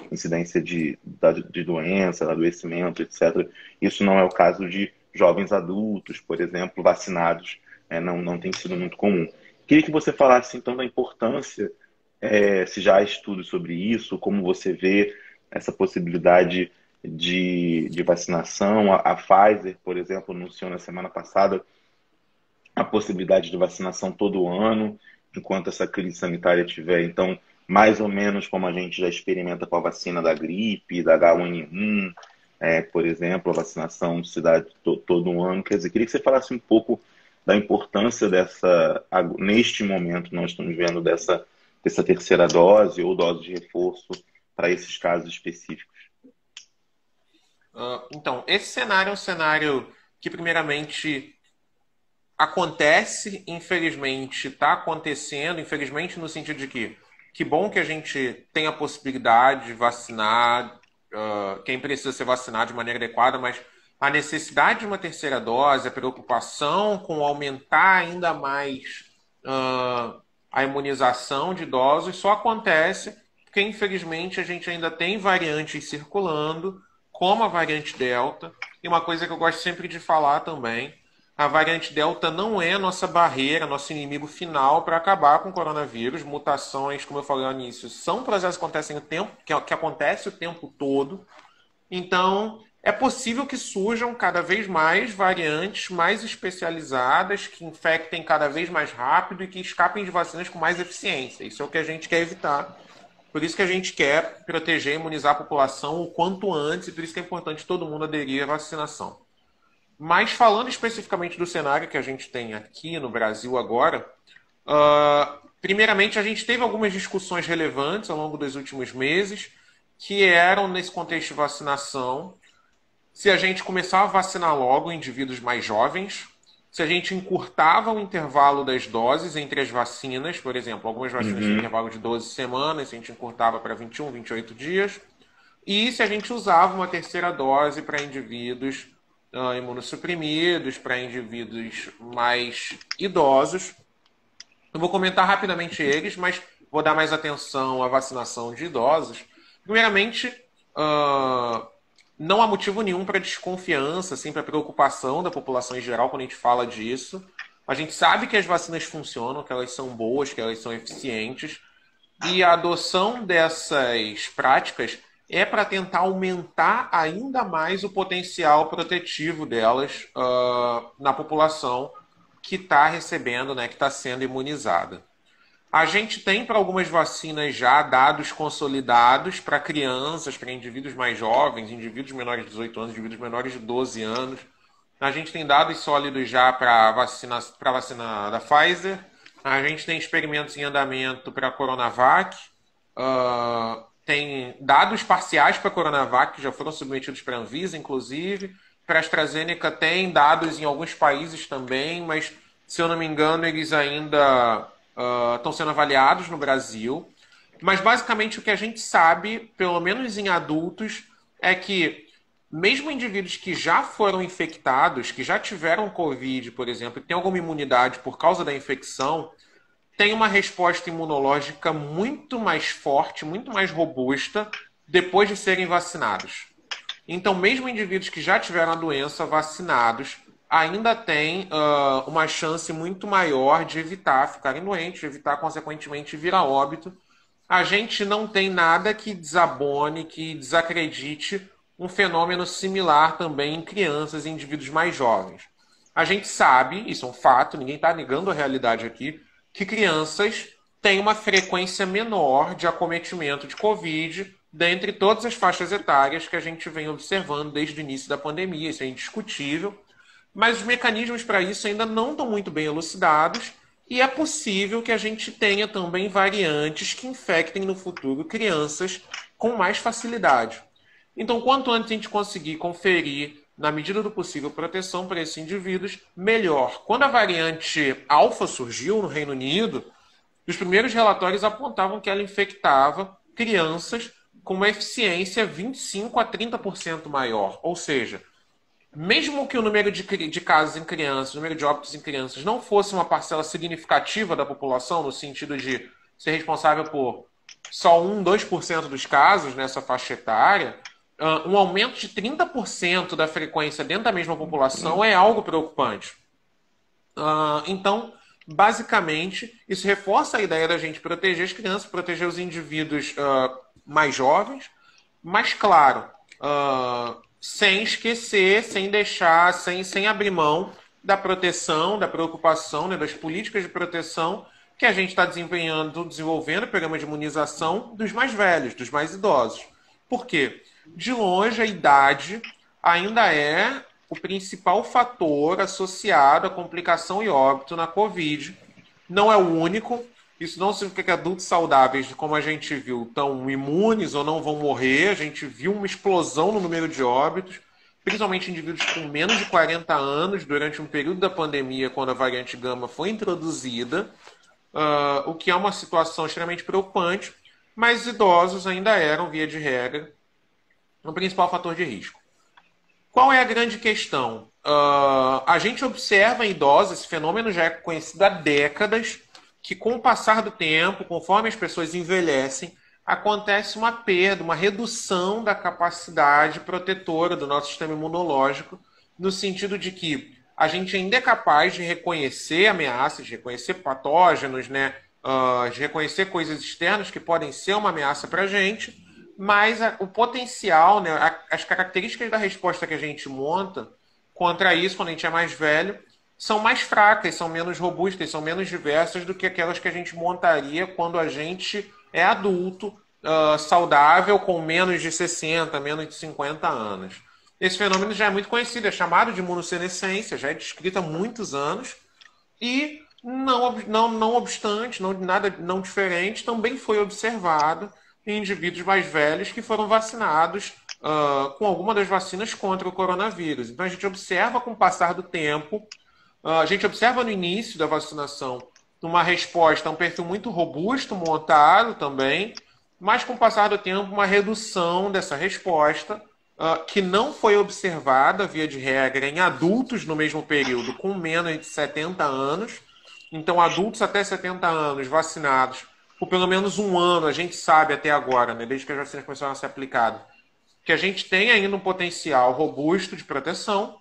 incidência de, de doença, adoecimento, etcétera. Isso não é o caso de jovens adultos, por exemplo, vacinados, é, não, não tem sido muito comum. Queria que você falasse, então, da importância, é, se já há estudos sobre isso, como você vê essa possibilidade de, de vacinação. A, a Pfizer, por exemplo, anunciou na semana passada a possibilidade de vacinação todo ano, enquanto essa crise sanitária tiver. Então, mais ou menos como a gente já experimenta com a vacina da gripe, da H um N um, é, por exemplo, a vacinação se dá to, todo um ano. Quer dizer, queria que você falasse um pouco da importância dessa, neste momento, nós estamos vendo dessa, dessa terceira dose ou dose de reforço para esses casos específicos. Uh, então, esse cenário é um cenário que, primeiramente, acontece, infelizmente, está acontecendo, infelizmente no sentido de que que bom que a gente tem a possibilidade de vacinar uh, quem precisa ser vacinado de maneira adequada, mas a necessidade de uma terceira dose, a preocupação com aumentar ainda mais uh, a imunização de idosos só acontece porque, infelizmente, a gente ainda tem variantes circulando, como a variante Delta, e uma coisa que eu gosto sempre de falar também, a variante Delta não é a nossa barreira, nosso inimigo final para acabar com o coronavírus. Mutações, como eu falei no início, são processos que acontecem o tempo, que, que acontece o tempo todo. Então, é possível que surjam cada vez mais variantes mais especializadas, que infectem cada vez mais rápido e que escapem de vacinas com mais eficiência. Isso é o que a gente quer evitar. Por isso que a gente quer proteger e imunizar a população o quanto antes, e por isso que é importante todo mundo aderir à vacinação. Mas falando especificamente do cenário que a gente tem aqui no Brasil agora, uh, primeiramente a gente teve algumas discussões relevantes ao longo dos últimos meses, que eram nesse contexto de vacinação, se a gente começava a vacinar logo indivíduos mais jovens, se a gente encurtava o intervalo das doses entre as vacinas, por exemplo, algumas vacinas têm Uhum. intervalo de doze semanas, se a gente encurtava para vinte e um, vinte e oito dias, e se a gente usava uma terceira dose para indivíduos Uh, imunossuprimidos, para indivíduos mais idosos. Eu vou comentar rapidamente eles, mas vou dar mais atenção à vacinação de idosos. Primeiramente, uh, não há motivo nenhum para desconfiança, assim, para preocupação da população em geral quando a gente fala disso. A gente sabe que as vacinas funcionam, que elas são boas, que elas são eficientes, e a adoção dessas práticas é para tentar aumentar ainda mais o potencial protetivo delas uh, na população que está recebendo, né, que está sendo imunizada. A gente tem para algumas vacinas já dados consolidados para crianças, para indivíduos mais jovens, indivíduos menores de dezoito anos, indivíduos menores de doze anos. A gente tem dados sólidos já para a vacina, para a vacina da Pfizer. A gente tem experimentos em andamento para a Coronavac. Uh, Tem dados parciais para a Coronavac, que já foram submetidos para a Anvisa, inclusive. Para a AstraZeneca tem dados em alguns países também, mas, se eu não me engano, eles ainda uh, estão sendo avaliados no Brasil. Mas, basicamente, o que a gente sabe, pelo menos em adultos, é que, mesmo indivíduos que já foram infectados, que já tiveram Covid, por exemplo, e têm alguma imunidade por causa da infecção, tem uma resposta imunológica muito mais forte, muito mais robusta, depois de serem vacinados. Então, mesmo indivíduos que já tiveram a doença vacinados, ainda têm uh, uma chance muito maior de evitar ficarem doentes, de evitar, consequentemente, vir a óbito. A gente não tem nada que desabone, que desacredite um fenômeno similar também em crianças e indivíduos mais jovens. A gente sabe, isso é um fato, ninguém está negando a realidade aqui, que crianças têm uma frequência menor de acometimento de Covid dentre todas as faixas etárias que a gente vem observando desde o início da pandemia. Isso é indiscutível. Mas os mecanismos para isso ainda não estão muito bem elucidados e é possível que a gente tenha também variantes que infectem no futuro crianças com mais facilidade. Então, quanto antes a gente conseguir conferir, na medida do possível, proteção para esses indivíduos, melhor. Quando a variante alfa surgiu no Reino Unido, os primeiros relatórios apontavam que ela infectava crianças com uma eficiência vinte e cinco a trinta por cento maior. Ou seja, mesmo que o número de, de casos em crianças, o número de óbitos em crianças não fosse uma parcela significativa da população, no sentido de ser responsável por só um, dois por cento dos casos nessa faixa etária, um aumento de trinta por cento da frequência dentro da mesma população é algo preocupante. Então, basicamente, isso reforça a ideia da gente proteger as crianças, proteger os indivíduos mais jovens, mas, claro, sem esquecer, sem deixar, sem, sem abrir mão da proteção, da preocupação, né, das políticas de proteção que a gente está desempenhando, desenvolvendo o programa de imunização dos mais velhos, dos mais idosos. Por quê? De longe, a idade ainda é o principal fator associado à complicação e óbito na Covid. Não é o único. Isso não significa que adultos saudáveis, como a gente viu, estão imunes ou não vão morrer. A gente viu uma explosão no número de óbitos, principalmente indivíduos com menos de quarenta anos, durante um período da pandemia, quando a variante Gama foi introduzida, uh, o que é uma situação extremamente preocupante, mas idosos ainda eram, via de regra, o principal fator de risco. Qual é a grande questão? Uh, a gente observa em idosos, esse fenômeno já é conhecido há décadas, que com o passar do tempo, conforme as pessoas envelhecem, acontece uma perda, uma redução da capacidade protetora do nosso sistema imunológico, no sentido de que a gente ainda é capaz de reconhecer ameaças, de reconhecer patógenos, né, uh, de reconhecer coisas externas que podem ser uma ameaça para a gente, mas a, o potencial, né, a, as características da resposta que a gente monta contra isso, quando a gente é mais velho, são mais fracas, são menos robustas, são menos diversas do que aquelas que a gente montaria quando a gente é adulto, uh, saudável, com menos de sessenta, menos de cinquenta anos. Esse fenômeno já é muito conhecido, é chamado de imunossenescência, já é descrito há muitos anos, e não, não, não obstante, não, nada não diferente, também foi observado em indivíduos mais velhos que foram vacinados uh, com alguma das vacinas contra o coronavírus. Então a gente observa com o passar do tempo, uh, a gente observa no início da vacinação uma resposta, um perfil muito robusto montado também, mas com o passar do tempo uma redução dessa resposta, uh, que não foi observada, via de regra, em adultos no mesmo período com menos de setenta anos. Então, adultos até setenta anos vacinados por pelo menos um ano, a gente sabe até agora, né, desde que as vacinas começaram a ser aplicadas, que a gente tem ainda um potencial robusto de proteção.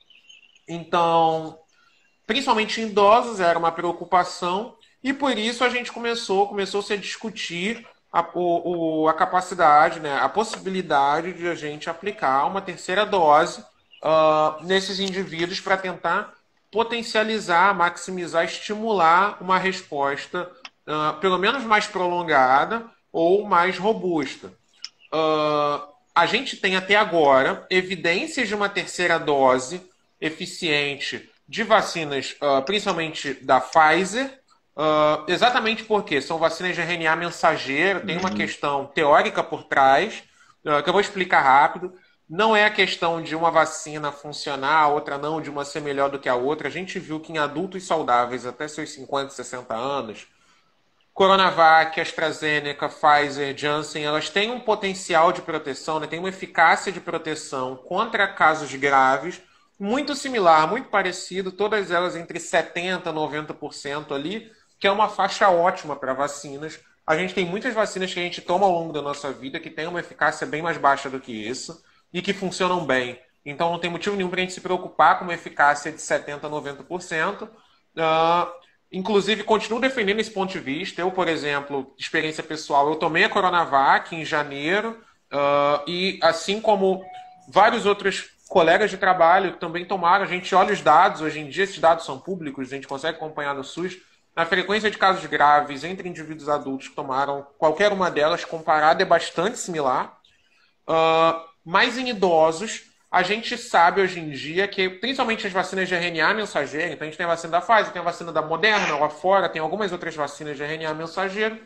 Então, principalmente em idosos, era uma preocupação, e por isso a gente começou, começou-se a discutir a, o, a capacidade, né, a possibilidade de a gente aplicar uma terceira dose uh, nesses indivíduos para tentar potencializar, maximizar, estimular uma resposta uh, pelo menos mais prolongada ou mais robusta. Uh, a gente tem até agora evidências de uma terceira dose eficiente de vacinas, uh, principalmente da Pfizer, uh, exatamente porque são vacinas de R N A mensageiro, tem uma uhum. questão teórica por trás, uh, que eu vou explicar rápido. Não é a questão de uma vacina funcionar, a outra não, de uma ser melhor do que a outra. A gente viu que em adultos saudáveis até seus cinquenta, sessenta anos, Coronavac, AstraZeneca, Pfizer, Janssen, elas têm um potencial de proteção, né, têm uma eficácia de proteção contra casos graves, muito similar, muito parecido, todas elas entre setenta por cento e noventa por cento ali, que é uma faixa ótima para vacinas. A gente tem muitas vacinas que a gente toma ao longo da nossa vida que têm uma eficácia bem mais baixa do que isso e que funcionam bem. Então não tem motivo nenhum para a gente se preocupar com uma eficácia de setenta por cento a noventa por cento. Uh, inclusive, continuo defendendo esse ponto de vista. Eu, por exemplo, experiência pessoal, eu tomei a Coronavac em janeiro uh, e assim como vários outros colegas de trabalho também tomaram. A gente olha os dados, hoje em dia esses dados são públicos, a gente consegue acompanhar no SUS, a frequência de casos graves entre indivíduos adultos que tomaram qualquer uma delas comparada é bastante similar. Uh, mas em idosos, a gente sabe hoje em dia que, principalmente as vacinas de R N A mensageiro, então a gente tem a vacina da Pfizer, tem a vacina da Moderna lá fora, tem algumas outras vacinas de R N A mensageiro,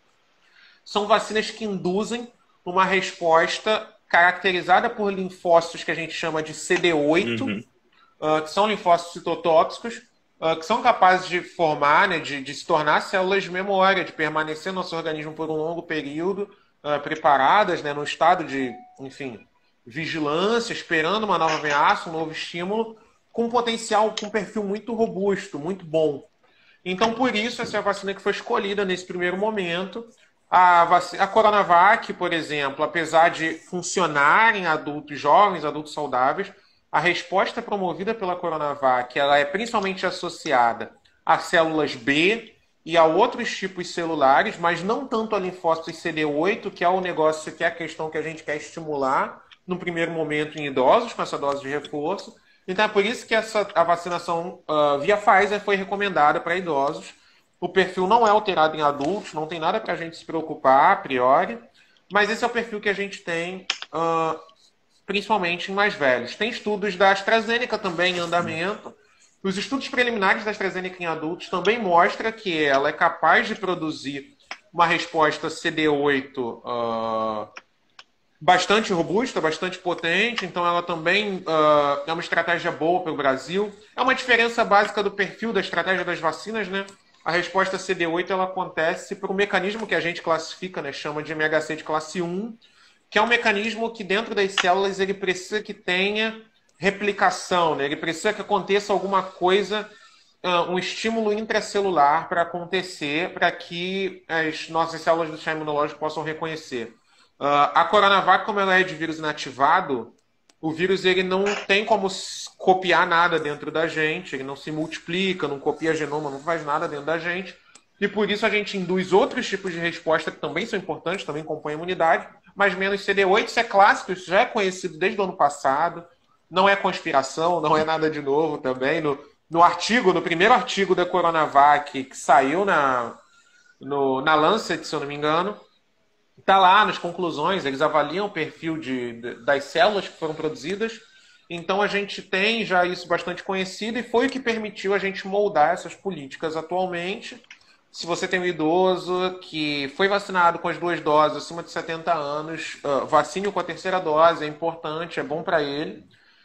são vacinas que induzem uma resposta caracterizada por linfócitos que a gente chama de C D oito, uhum. uh, que são linfócitos citotóxicos, uh, que são capazes de formar, né, de, de se tornar células de memória, de permanecer no nosso organismo por um longo período, uh, preparadas, né, no estado de, enfim, vigilância, esperando uma nova ameaça, um novo estímulo, com potencial, com um perfil muito robusto, muito bom. Então, por isso, essa é a vacina que foi escolhida nesse primeiro momento. A, vac... a Coronavac, por exemplo, apesar de funcionar em adultos jovens, adultos saudáveis, a resposta promovida pela Coronavac, ela é principalmente associada a células B e a outros tipos celulares, mas não tanto a linfócitos C D oito, que é o negócio, que é a questão que a gente quer estimular no primeiro momento em idosos, com essa dose de reforço. Então é por isso que essa, a vacinação uh, via Pfizer foi recomendada para idosos. O perfil não é alterado em adultos, não tem nada para a gente se preocupar a priori, mas esse é o perfil que a gente tem, uh, principalmente em mais velhos. Tem estudos da AstraZeneca também em andamento. Os estudos preliminares da AstraZeneca em adultos também mostram que ela é capaz de produzir uma resposta C D oito uh, bastante robusta, bastante potente, então ela também uh, é uma estratégia boa para o Brasil. É uma diferença básica do perfil da estratégia das vacinas, né? A resposta C D oito ela acontece por um mecanismo que a gente classifica, né? Chama de M H C de classe um, que é um mecanismo que dentro das células ele precisa que tenha replicação, né? Ele precisa que aconteça alguma coisa, um estímulo intracelular para acontecer, para que as nossas células do sistema imunológico possam reconhecer. A Coronavac, como ela é de vírus inativado, o vírus ele não tem como copiar nada dentro da gente, ele não se multiplica, não copia genoma, não faz nada dentro da gente, e por isso a gente induz outros tipos de resposta que também são importantes, também compõem a imunidade, mas menos C D oito, isso é clássico, isso já é conhecido desde o ano passado. Não é conspiração, não é nada de novo também. No, no artigo, no primeiro artigo da Coronavac, que saiu na, no, na Lancet, se eu não me engano, está lá nas conclusões, eles avaliam o perfil de, de, das células que foram produzidas. Então a gente tem já isso bastante conhecido e foi o que permitiu a gente moldar essas políticas atualmente. Se você tem um idoso que foi vacinado com as duas doses acima de setenta anos, uh, vacine com a terceira dose, é importante, é bom para ele.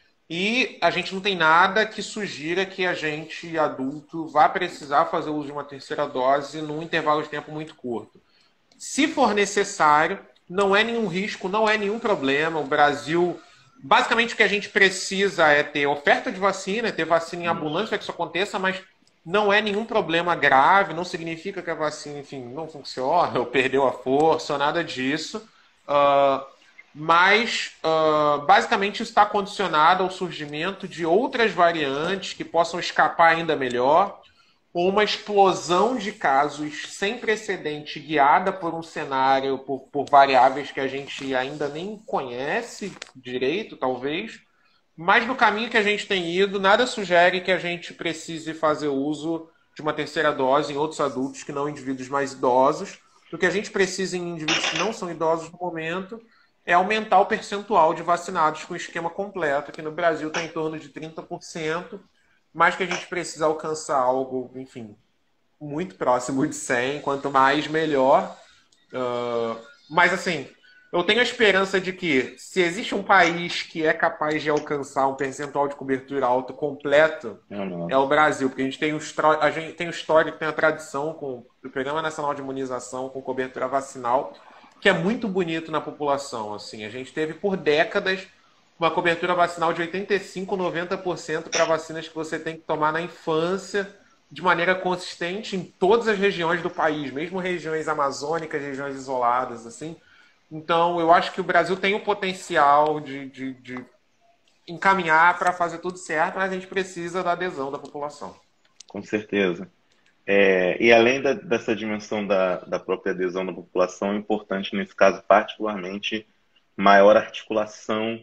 E a gente não tem nada que sugira que a gente, adulto, vá precisar fazer uso de uma terceira dose num intervalo de tempo muito curto. Se for necessário, não é nenhum risco, não é nenhum problema. O Brasil, basicamente o que a gente precisa é ter oferta de vacina, é ter vacina em abundância para que isso aconteça, mas não é nenhum problema grave, não significa que a vacina, enfim, não funciona, ou perdeu a força, ou nada disso. Uh, Mas, uh, basicamente, isso está condicionado ao surgimento de outras variantes que possam escapar ainda melhor, ou uma explosão de casos sem precedente guiada por um cenário, por, por variáveis que a gente ainda nem conhece direito, talvez. Mas no caminho que a gente tem ido, nada sugere que a gente precise fazer uso de uma terceira dose em outros adultos que não indivíduos mais idosos. O que a gente precisa em indivíduos que não são idosos no momento é aumentar o percentual de vacinados com esquema completo, que no Brasil está em torno de trinta por cento, mas que a gente precisa alcançar algo, enfim, muito próximo de cem, quanto mais, melhor. Uh, mas, assim, eu tenho a esperança de que, se existe um país que é capaz de alcançar um percentual de cobertura alto completo, é o Brasil, porque a gente tem o, a gente tem o histórico, tem a tradição com o Programa Nacional de Imunização, com cobertura vacinal, que é muito bonito na população. Assim. A gente teve por décadas uma cobertura vacinal de oitenta e cinco por cento, noventa por cento para vacinas que você tem que tomar na infância de maneira consistente em todas as regiões do país, mesmo regiões amazônicas, regiões isoladas. Assim. Então, eu acho que o Brasil tem o potencial de, de, de encaminhar para fazer tudo certo, mas a gente precisa da adesão da população. Com certeza. É, e além da, dessa dimensão da, da própria adesão da população, é importante, nesse caso, particularmente, maior articulação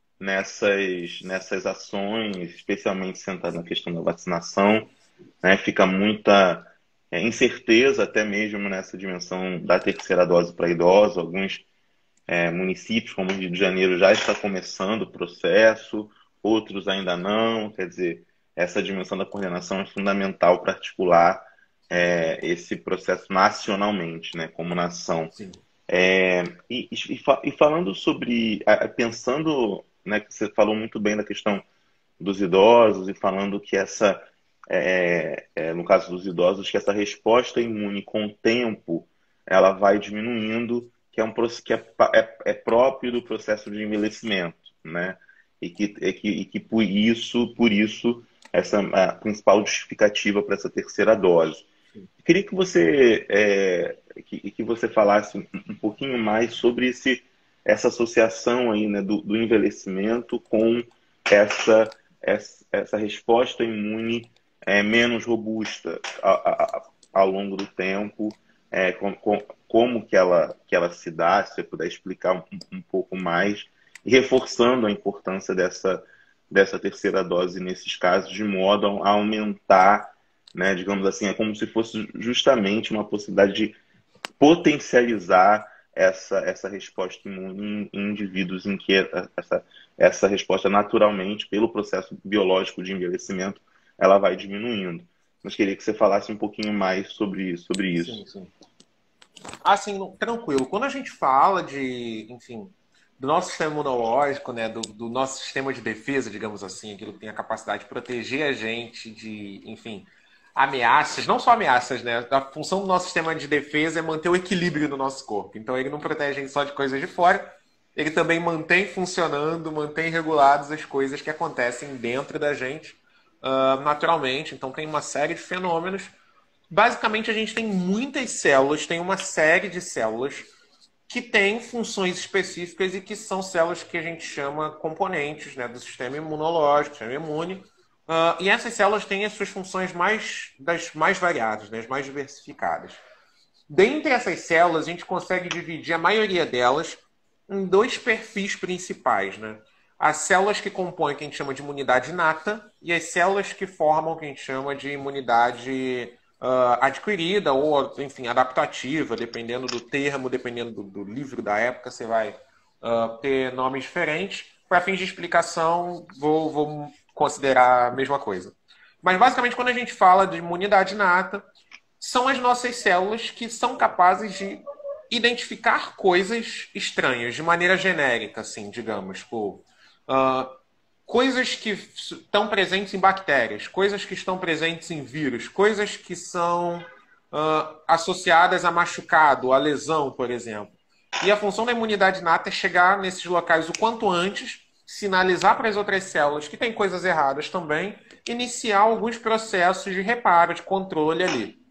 nessas, nessas ações, especialmente centrada na questão da vacinação. Né? Fica muita é, incerteza, até mesmo nessa dimensão da terceira dose para idosos. Alguns é, municípios, como o Rio de Janeiro, já está começando o processo, outros ainda não. Quer dizer, essa dimensão da coordenação é fundamental para articular É, esse processo nacionalmente, né, como nação. É, e, e, e falando sobre, pensando, né, que você falou muito bem da questão dos idosos e falando que essa, é, é, no caso dos idosos, que essa resposta imune com o tempo, ela vai diminuindo, que é, um, que é, é, é próprio do processo de envelhecimento, né, e que, é que, e que por isso, por isso, essa é a principal justificativa para essa terceira dose. Eu queria que você é, que, que você falasse um, um pouquinho mais sobre esse, essa associação aí, né, do, do envelhecimento com essa, essa, essa resposta imune é, menos robusta a, a, a, ao longo do tempo, é, com, com, como que ela, que ela se dá, se você puder explicar um, um pouco mais, e reforçando a importância dessa, dessa terceira dose nesses casos, de modo a aumentar, né, digamos assim, é como se fosse justamente uma possibilidade de potencializar essa, essa resposta imune em, em indivíduos em que essa, essa resposta naturalmente, pelo processo biológico de envelhecimento, ela vai diminuindo. Mas queria que você falasse um pouquinho mais sobre, sobre isso. Sim, sim. Assim, tranquilo. Quando a gente fala de, enfim, do nosso sistema imunológico, né, do, do nosso sistema de defesa, digamos assim, aquilo que tem a capacidade de proteger a gente de, enfim, ameaças, não só ameaças, né? A função do nosso sistema de defesa é manter o equilíbrio do nosso corpo. Então ele não protege a gente só de coisas de fora, ele também mantém funcionando, mantém reguladas as coisas que acontecem dentro da gente uh, naturalmente. Então tem uma série de fenômenos. Basicamente a gente tem muitas células, tem uma série de células que têm funções específicas e que são células que a gente chama componentes, né, do sistema imunológico, sistema imune. Uh, e essas células têm as suas funções mais, das mais variadas, né, as mais diversificadas. Dentre essas células, a gente consegue dividir a maioria delas em dois perfis principais, né? As células que compõem o que a gente chama de imunidade inata e as células que formam o que a gente chama de imunidade uh, adquirida ou, enfim, adaptativa, dependendo do termo, dependendo do, do livro da época, você vai uh, ter nomes diferentes. Para fins de explicação, vou, vou considerar a mesma coisa. Mas, basicamente, quando a gente fala de imunidade inata, são as nossas células que são capazes de identificar coisas estranhas, de maneira genérica, assim, digamos. Tipo, uh, coisas que estão presentes em bactérias, coisas que estão presentes em vírus, coisas que são uh, associadas a machucado, a lesão, por exemplo. E a função da imunidade inata é chegar nesses locais o quanto antes, sinalizar para as outras células que tem coisas erradas também, iniciar alguns processos de reparo, de controle ali.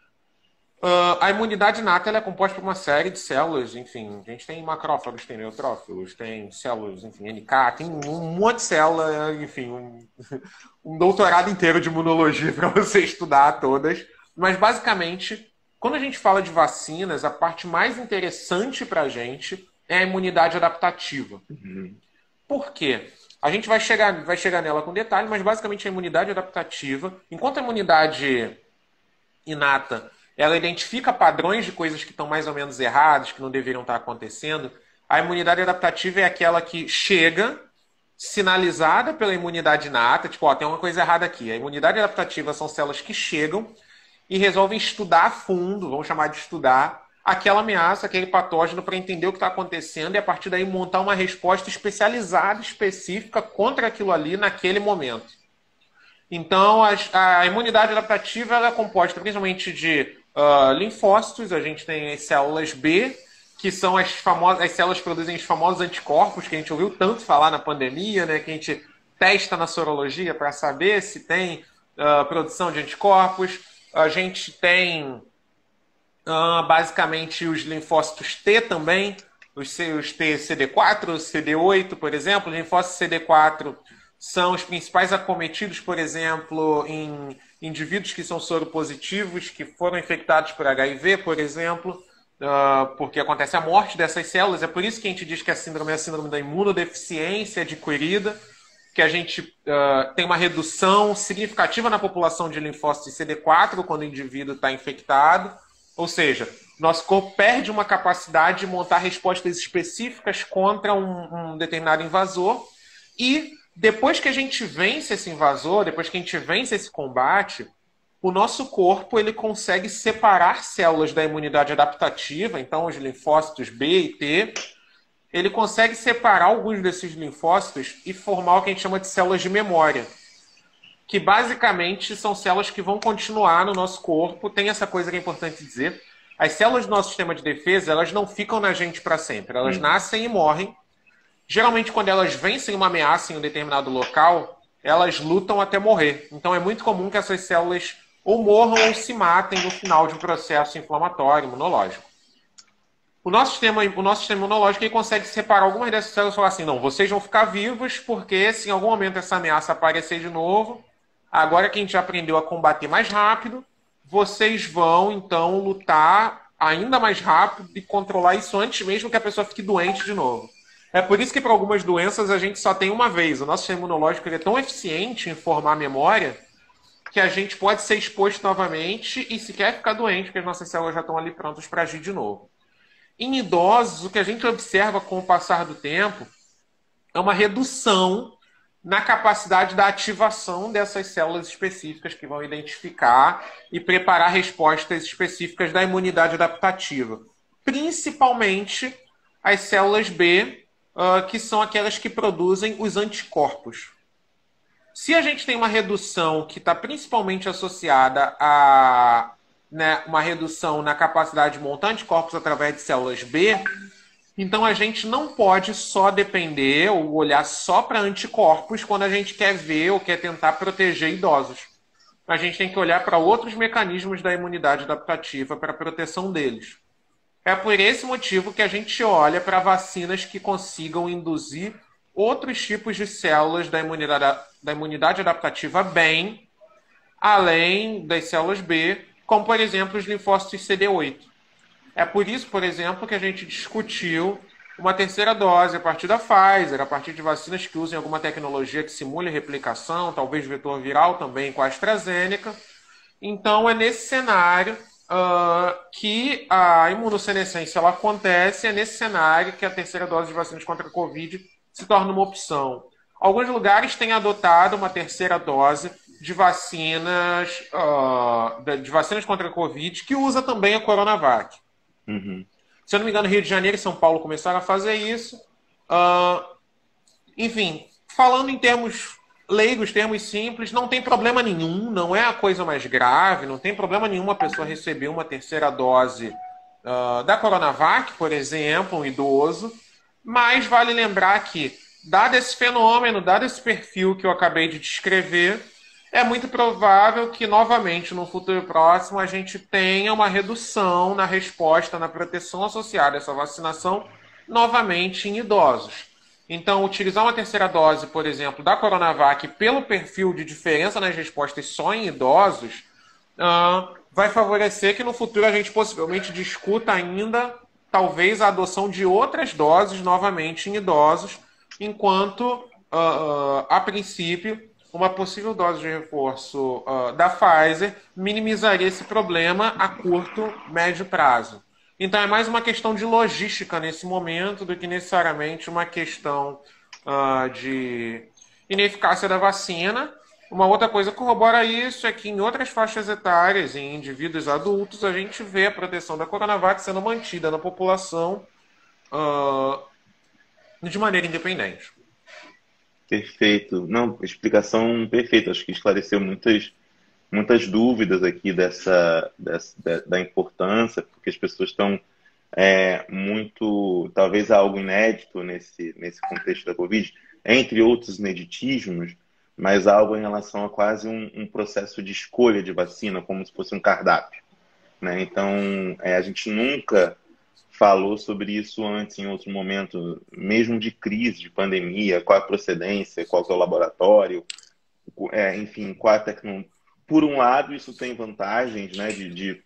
Uh, a imunidade inata ela é composta por uma série de células, enfim, a gente tem macrófagos, tem neutrófilos, tem células, enfim, N K, tem um monte de célula, enfim, um, um doutorado inteiro de imunologia para você estudar todas. Mas, basicamente, quando a gente fala de vacinas, a parte mais interessante para a gente é a imunidade adaptativa. Uhum. Por quê? A gente vai chegar, vai chegar nela com detalhe, mas, basicamente, a imunidade adaptativa, enquanto a imunidade inata ela identifica padrões de coisas que estão mais ou menos erradas, que não deveriam estar acontecendo. A imunidade adaptativa é aquela que chega, sinalizada pela imunidade inata, tipo, ó, tem uma coisa errada aqui. A imunidade adaptativa são células que chegam e resolvem estudar a fundo, vamos chamar de estudar, aquela ameaça, aquele patógeno para entender o que está acontecendo e a partir daí montar uma resposta especializada, específica contra aquilo ali naquele momento. Então, a, a imunidade adaptativa ela é composta principalmente de Uh, linfócitos, a gente tem as células B, que são as famosas, as células que produzem os famosos anticorpos, que a gente ouviu tanto falar na pandemia, né, que a gente testa na sorologia para saber se tem uh, produção de anticorpos. A gente tem uh, basicamente os linfócitos T também, os, os T C D quatro, C D oito, por exemplo. Os linfócitos C D quatro são os principais acometidos, por exemplo, em indivíduos que são soropositivos, que foram infectados por H I V, por exemplo, uh, porque acontece a morte dessas células. É por isso que a gente diz que a síndrome é a síndrome da imunodeficiência adquirida, que a gente uh, tem uma redução significativa na população de linfócitos C D quatro quando o indivíduo está infectado. Ou seja, nosso corpo perde uma capacidade de montar respostas específicas contra um, um determinado invasor e depois que a gente vence esse invasor, depois que a gente vence esse combate, o nosso corpo ele consegue separar células da imunidade adaptativa, então os linfócitos B e T, ele consegue separar alguns desses linfócitos e formar o que a gente chama de células de memória, que basicamente são células que vão continuar no nosso corpo. Tem essa coisa que é importante dizer, as células do nosso sistema de defesa, elas não ficam na gente para sempre, elas hum. nascem e morrem. Geralmente, quando elas vencem uma ameaça em um determinado local, elas lutam até morrer. Então, é muito comum que essas células ou morram ou se matem no final de um processo inflamatório, imunológico. O nosso sistema, o nosso sistema imunológico ele consegue separar algumas dessas células e falar assim, não, vocês vão ficar vivos porque se em algum momento essa ameaça aparecer de novo, agora que a gente aprendeu a combater mais rápido, vocês vão, então, lutar ainda mais rápido e controlar isso antes mesmo que a pessoa fique doente de novo. É por isso que para algumas doenças a gente só tem uma vez. O nosso sistema imunológico ele é tão eficiente em formar memória que a gente pode ser exposto novamente e sequer ficar doente, porque as nossas células já estão ali prontas para agir de novo. Em idosos, o que a gente observa com o passar do tempo é uma redução na capacidade da ativação dessas células específicas que vão identificar e preparar respostas específicas da imunidade adaptativa. Principalmente as células B, uh, que são aquelas que produzem os anticorpos. Se a gente tem uma redução que está principalmente associada a né, uma redução na capacidade de montar anticorpos através de células B, então a gente não pode só depender ou olhar só para anticorpos quando a gente quer ver ou quer tentar proteger idosos. A gente tem que olhar para outros mecanismos da imunidade adaptativa para a proteção deles. É por esse motivo que a gente olha para vacinas que consigam induzir outros tipos de células da imunidade, da imunidade adaptativa bem, além das células B, como, por exemplo, os linfócitos C D oito. É por isso, por exemplo, que a gente discutiu uma terceira dose a partir da Pfizer, a partir de vacinas que usem alguma tecnologia que simule replicação, talvez vetor viral também com a AstraZeneca. Então, é nesse cenário uh, que a imunossenescência ela acontece, é nesse cenário que a terceira dose de vacinas contra a Covid se torna uma opção. Alguns lugares têm adotado uma terceira dose de vacinas, uh, de vacinas contra a Covid, que usa também a Coronavac. Uhum. Se eu não me engano, Rio de Janeiro e São Paulo começaram a fazer isso. Uh, enfim, falando em termos leigos, termos simples, não tem problema nenhum, não é a coisa mais grave, não tem problema nenhum a pessoa receber uma terceira dose uh, da Coronavac, por exemplo, um idoso, mas vale lembrar que, dado esse fenômeno, dado esse perfil que eu acabei de descrever, é muito provável que, novamente, no futuro próximo, a gente tenha uma redução na resposta, na proteção associada a essa vacinação, novamente em idosos. Então, utilizar uma terceira dose, por exemplo, da Coronavac, pelo perfil de diferença nas respostas só em idosos, uh, vai favorecer que no futuro a gente possivelmente discuta ainda, talvez, a adoção de outras doses novamente em idosos, enquanto, uh, uh, a princípio, uma possível dose de reforço uh, da Pfizer minimizaria esse problema a curto, médio prazo. Então é mais uma questão de logística nesse momento do que necessariamente uma questão uh, de ineficácia da vacina. Uma outra coisa que corrobora isso é que em outras faixas etárias, em indivíduos adultos, a gente vê a proteção da Coronavac sendo mantida na população uh, de maneira independente. Perfeito. Não, explicação perfeita. Acho que esclareceu muitas, muitas dúvidas aqui dessa, dessa da, da importância, porque as pessoas estão é, muito, talvez algo inédito nesse, nesse contexto da Covid, entre outros ineditismos, mas algo em relação a quase um, um processo de escolha de vacina, como se fosse um cardápio, né? Então, é, a gente nunca falou sobre isso antes, em outro momento, mesmo de crise, de pandemia, qual a procedência, qual que é o laboratório, é, enfim, qual a tecnologia. Por um lado, isso tem vantagens, né, de, de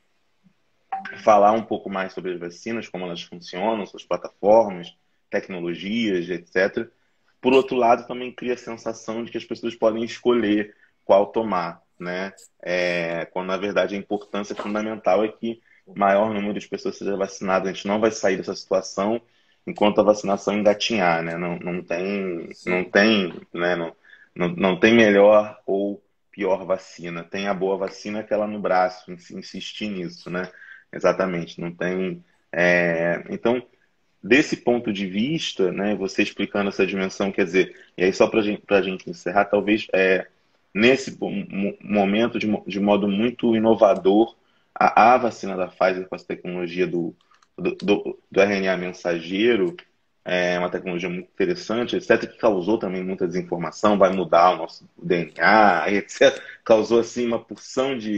falar um pouco mais sobre as vacinas, como elas funcionam, suas plataformas, tecnologias, etcétera. Por outro lado, também cria a sensação de que as pessoas podem escolher qual tomar, né? É, quando, na verdade, a importância fundamental é que o maior número de pessoas seja vacinado. A gente não vai sair dessa situação enquanto a vacinação engatinhar, né? Não, não tem, não tem, né? Não, não, não tem melhor ou pior vacina. Tem a boa vacina, aquela no braço, insistir nisso, né? Exatamente. Não tem. É... Então, desse ponto de vista, né? Você explicando essa dimensão, quer dizer, e aí só para gente, a gente encerrar, talvez é, nesse momento de, de modo muito inovador, A, a vacina da Pfizer com essa tecnologia do, do, do, do R N A mensageiro é uma tecnologia muito interessante, etcétera, que causou também muita desinformação, vai mudar o nosso D N A, etcétera. Causou assim uma porção de,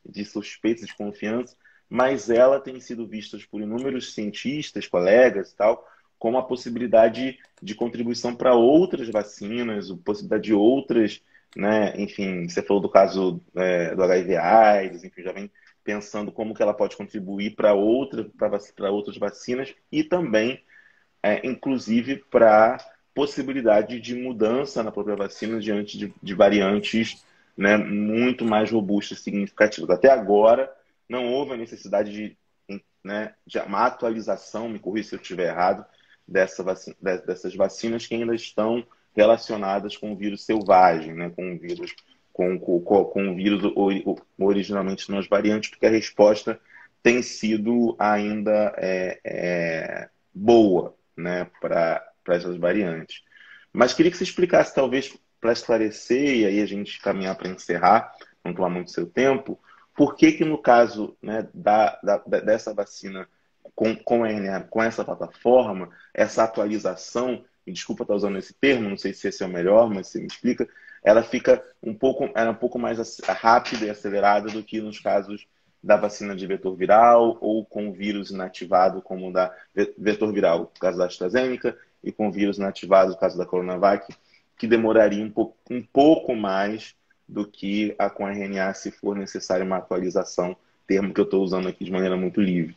de suspeitas, de confiança, mas ela tem sido vista por inúmeros cientistas, colegas e tal, como a possibilidade de contribuição para outras vacinas, a possibilidade de outras, né, enfim, você falou do caso é, do H I V AIDS, enfim, já vem pensando como que ela pode contribuir para outra, para outras vacinas e também, é, inclusive, para possibilidade de mudança na própria vacina diante de, de variantes, né, muito mais robustas e significativas. Até agora, não houve a necessidade de, né, de uma atualização, me corrija se eu estiver errado, dessa vacina, dessas vacinas que ainda estão relacionadas com o vírus selvagem, né, com o vírus, com, com, com o vírus originalmente nas variantes, porque a resposta tem sido ainda é, é, boa, né, para essas variantes. Mas queria que você explicasse, talvez, para esclarecer, e aí a gente caminhar para encerrar, não tomar muito seu tempo, por que que no caso, né, da, da, dessa vacina com, com, a R N A, com essa plataforma, essa atualização, e desculpa estar usando esse termo, não sei se esse é o melhor, mas você me explica, ela fica um pouco, ela é um pouco mais rápida e acelerada do que nos casos da vacina de vetor viral ou com vírus inativado, como o da vetor viral, no caso da AstraZeneca, e com vírus inativado, no caso da Coronavac, que demoraria um pouco, um pouco mais do que a com R N A, se for necessária uma atualização, termo que eu estou usando aqui de maneira muito livre.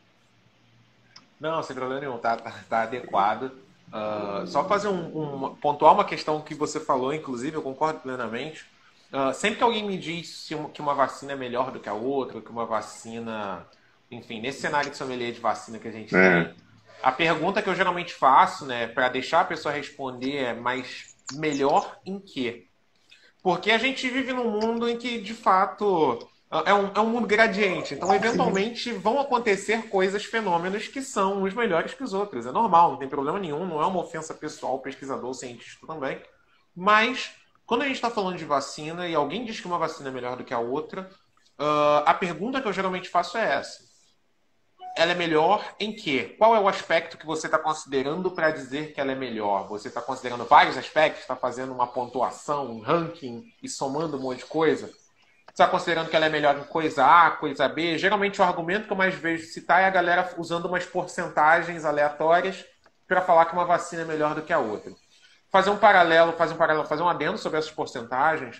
Não, sem problema nenhum, tá, tá, tá adequado. Uh, só fazer um, um, pontuar uma questão que você falou, inclusive, eu concordo plenamente. Uh, sempre que alguém me diz que uma vacina é melhor do que a outra, que uma vacina... Enfim, nesse cenário de sommelier de vacina que a gente é. tem, a pergunta que eu geralmente faço, né, para deixar a pessoa responder é, mas melhor em quê? Porque a gente vive num mundo em que, de fato, é um, é um mundo gradiente. Então, eventualmente, vão acontecer coisas, fenômenos que são uns melhores que os outros. É normal, não tem problema nenhum, não é uma ofensa pessoal, pesquisador, cientista também. Mas, quando a gente está falando de vacina e alguém diz que uma vacina é melhor do que a outra, uh, a pergunta que eu geralmente faço é essa. Ela é melhor em quê? Qual é o aspecto que você está considerando para dizer que ela é melhor? Você está considerando vários aspectos? Está fazendo uma pontuação, um ranking e somando um monte de coisa? Você está considerando que ela é melhor em coisa A, coisa B? Geralmente o argumento que eu mais vejo citar é a galera usando umas porcentagens aleatórias para falar que uma vacina é melhor do que a outra. Fazer um paralelo, fazer um paralelo, fazer um adendo sobre essas porcentagens.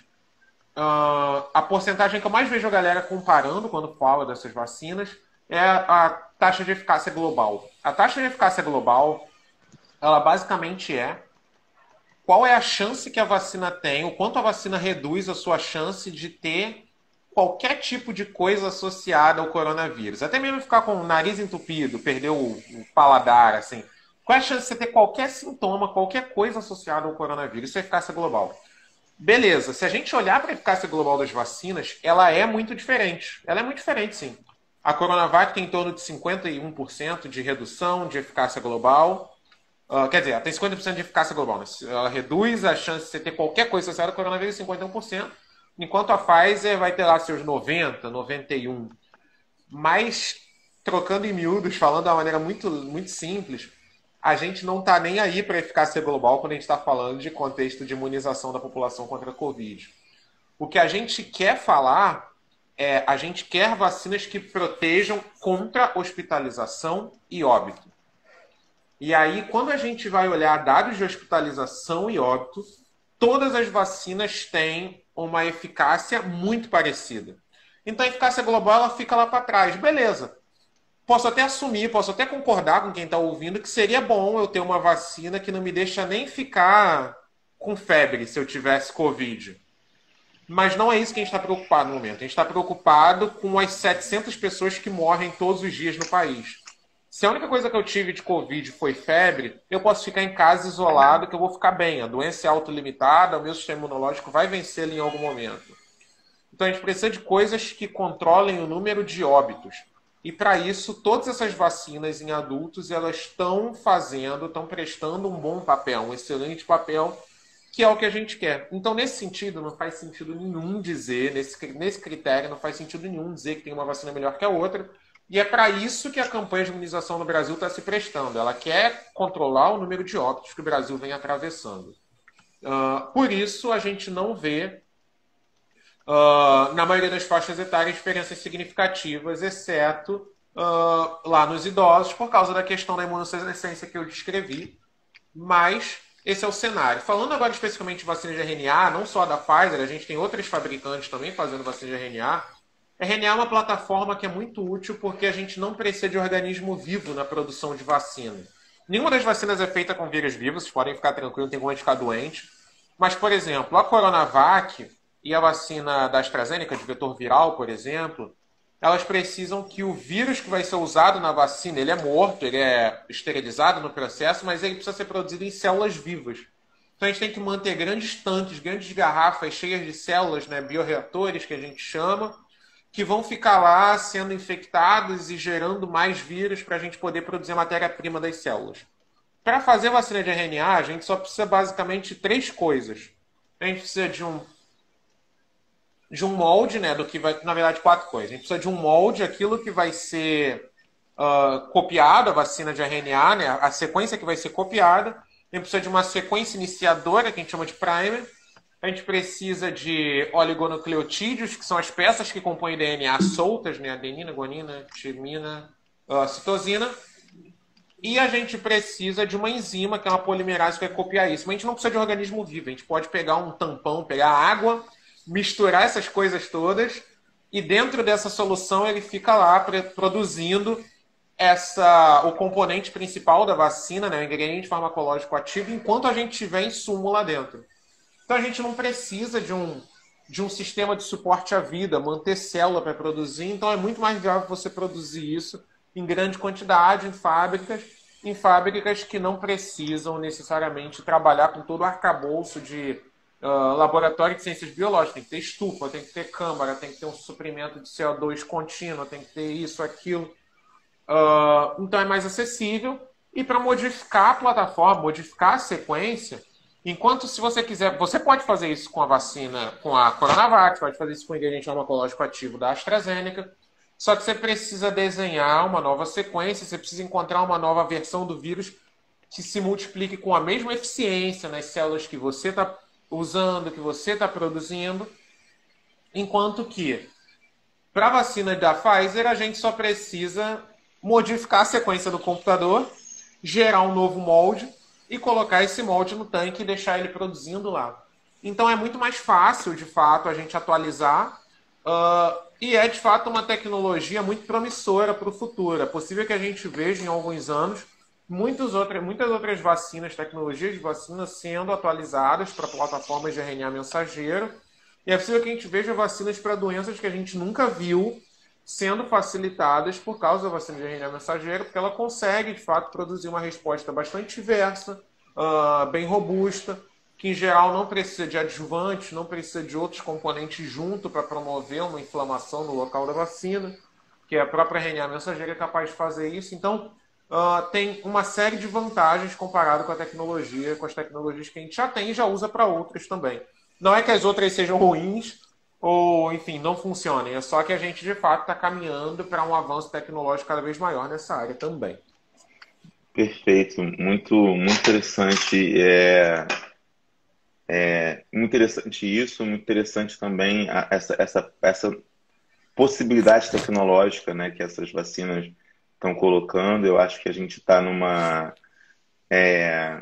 Uh, a porcentagem que eu mais vejo a galera comparando quando fala dessas vacinas é a taxa de eficácia global. A taxa de eficácia global, ela basicamente é qual é a chance que a vacina tem, o quanto a vacina reduz a sua chance de ter qualquer tipo de coisa associada ao coronavírus. Até mesmo ficar com o nariz entupido, perder o, o paladar, assim. Qual é a chance de você ter qualquer sintoma, qualquer coisa associada ao coronavírus? Isso é eficácia global. Beleza, se a gente olhar para a eficácia global das vacinas, ela é muito diferente. Ela é muito diferente, sim. A Coronavac tem em torno de cinquenta e um por cento de redução de eficácia global. Uh, quer dizer, ela tem cinquenta por cento de eficácia global. Né? Ela reduz a chance de você ter qualquer coisa associada ao coronavírus em cinquenta e um por cento, enquanto a Pfizer vai ter lá seus noventa por cento, noventa e um por cento. Mas, trocando em miúdos, falando de uma maneira muito, muito simples, a gente não está nem aí para a eficácia global quando a gente está falando de contexto de imunização da população contra a Covid. O que a gente quer falar... É, a gente quer vacinas que protejam contra hospitalização e óbito. E aí, quando a gente vai olhar dados de hospitalização e óbito, todas as vacinas têm uma eficácia muito parecida. Então, a eficácia global ela fica lá para trás. Beleza. Posso até assumir, posso até concordar com quem está ouvindo que seria bom eu ter uma vacina que não me deixa nem ficar com febre se eu tivesse Covid. Mas não é isso que a gente está preocupado no momento. A gente está preocupado com as setecentas pessoas que morrem todos os dias no país. Se a única coisa que eu tive de Covid foi febre, eu posso ficar em casa isolado que eu vou ficar bem. A doença é autolimitada, o meu sistema imunológico vai vencê-la em algum momento. Então a gente precisa de coisas que controlem o número de óbitos. E para isso, todas essas vacinas em adultos, elas estão fazendo, estão prestando um bom papel, um excelente papel, que é o que a gente quer. Então, nesse sentido, não faz sentido nenhum dizer, nesse, nesse critério, não faz sentido nenhum dizer que tem uma vacina melhor que a outra. E é para isso que a campanha de imunização no Brasil está se prestando. Ela quer controlar o número de óbitos que o Brasil vem atravessando. Uh, por isso, a gente não vê Uh, na maioria das faixas etárias, diferenças significativas, exceto uh, lá nos idosos, por causa da questão da imunossenescência que eu descrevi. Mas esse é o cenário. Falando agora especificamente de vacina de R N A, não só a da Pfizer, a gente tem outros fabricantes também fazendo vacina de R N A. R N A é uma plataforma que é muito útil porque a gente não precisa de organismo vivo na produção de vacina. Nenhuma das vacinas é feita com vírus vivos, vocês podem ficar tranquilos, não tem como a gente ficar doente. Mas, por exemplo, a Coronavac e a vacina da AstraZeneca, de vetor viral, por exemplo, elas precisam que o vírus que vai ser usado na vacina, ele é morto, ele é esterilizado no processo, mas ele precisa ser produzido em células vivas. Então a gente tem que manter grandes tanques, grandes garrafas cheias de células, né, bioreatores, que a gente chama, que vão ficar lá sendo infectados e gerando mais vírus para a gente poder produzir a matéria-prima das células. Para fazer vacina de R N A, a gente só precisa basicamente de três coisas. A gente precisa de um de um molde, né, do que vai, na verdade, quatro coisas. A gente precisa de um molde, aquilo que vai ser uh, copiado, a vacina de R N A, né, a sequência que vai ser copiada. A gente precisa de uma sequência iniciadora, que a gente chama de primer. A gente precisa de oligonucleotídeos, que são as peças que compõem D N A soltas, né, adenina, guanina, timina, uh, citosina. E a gente precisa de uma enzima, que é uma polimerase, que vai copiar isso. Mas a gente não precisa de um organismo vivo. A gente pode pegar um tampão, pegar água, misturar essas coisas todas e dentro dessa solução ele fica lá produzindo essa, o componente principal da vacina, né, o ingrediente farmacológico ativo, enquanto a gente tiver insumo lá dentro. Então a gente não precisa de um, de um sistema de suporte à vida, manter célula para produzir, então é muito mais viável você produzir isso em grande quantidade, em fábricas, em fábricas que não precisam necessariamente trabalhar com todo o arcabouço de Uh, laboratório de ciências biológicas, tem que ter estufa, tem que ter câmara, tem que ter um suprimento de C O dois contínuo, tem que ter isso, aquilo. Uh, então é mais acessível. E para modificar a plataforma, modificar a sequência, enquanto se você quiser, você pode fazer isso com a vacina, com a Coronavac, pode fazer isso com o ingrediente farmacológico ativo da AstraZeneca, só que você precisa desenhar uma nova sequência, você precisa encontrar uma nova versão do vírus que se multiplique com a mesma eficiência nas células que você está usando, que você está produzindo, enquanto que para a vacina da Pfizer a gente só precisa modificar a sequência do computador, gerar um novo molde e colocar esse molde no tanque e deixar ele produzindo lá. Então é muito mais fácil, de fato, a gente atualizar uh, e é, de fato, uma tecnologia muito promissora para o futuro. É possível que a gente veja em alguns anos Muitas outras, muitas outras vacinas, tecnologias de vacina sendo atualizadas para plataformas de R N A mensageiro. E é possível que a gente veja vacinas para doenças que a gente nunca viu sendo facilitadas por causa da vacina de R N A mensageiro, porque ela consegue, de fato, produzir uma resposta bastante diversa, uh, bem robusta, que em geral não precisa de adjuvantes, não precisa de outros componentes junto para promover uma inflamação no local da vacina, que a própria R N A mensageira é capaz de fazer isso. Então, Uh, tem uma série de vantagens comparado com a tecnologia, com as tecnologias que a gente já tem e já usa para outras também. Não é que as outras sejam ruins ou, enfim, não funcionem. É só que a gente, de fato, está caminhando para um avanço tecnológico cada vez maior nessa área também. Perfeito. Muito, muito interessante. É, é, muito interessante isso. Muito interessante também a, essa, essa, essa possibilidade tecnológica, né, que essas vacinas estão colocando. Eu acho que a gente está numa... É,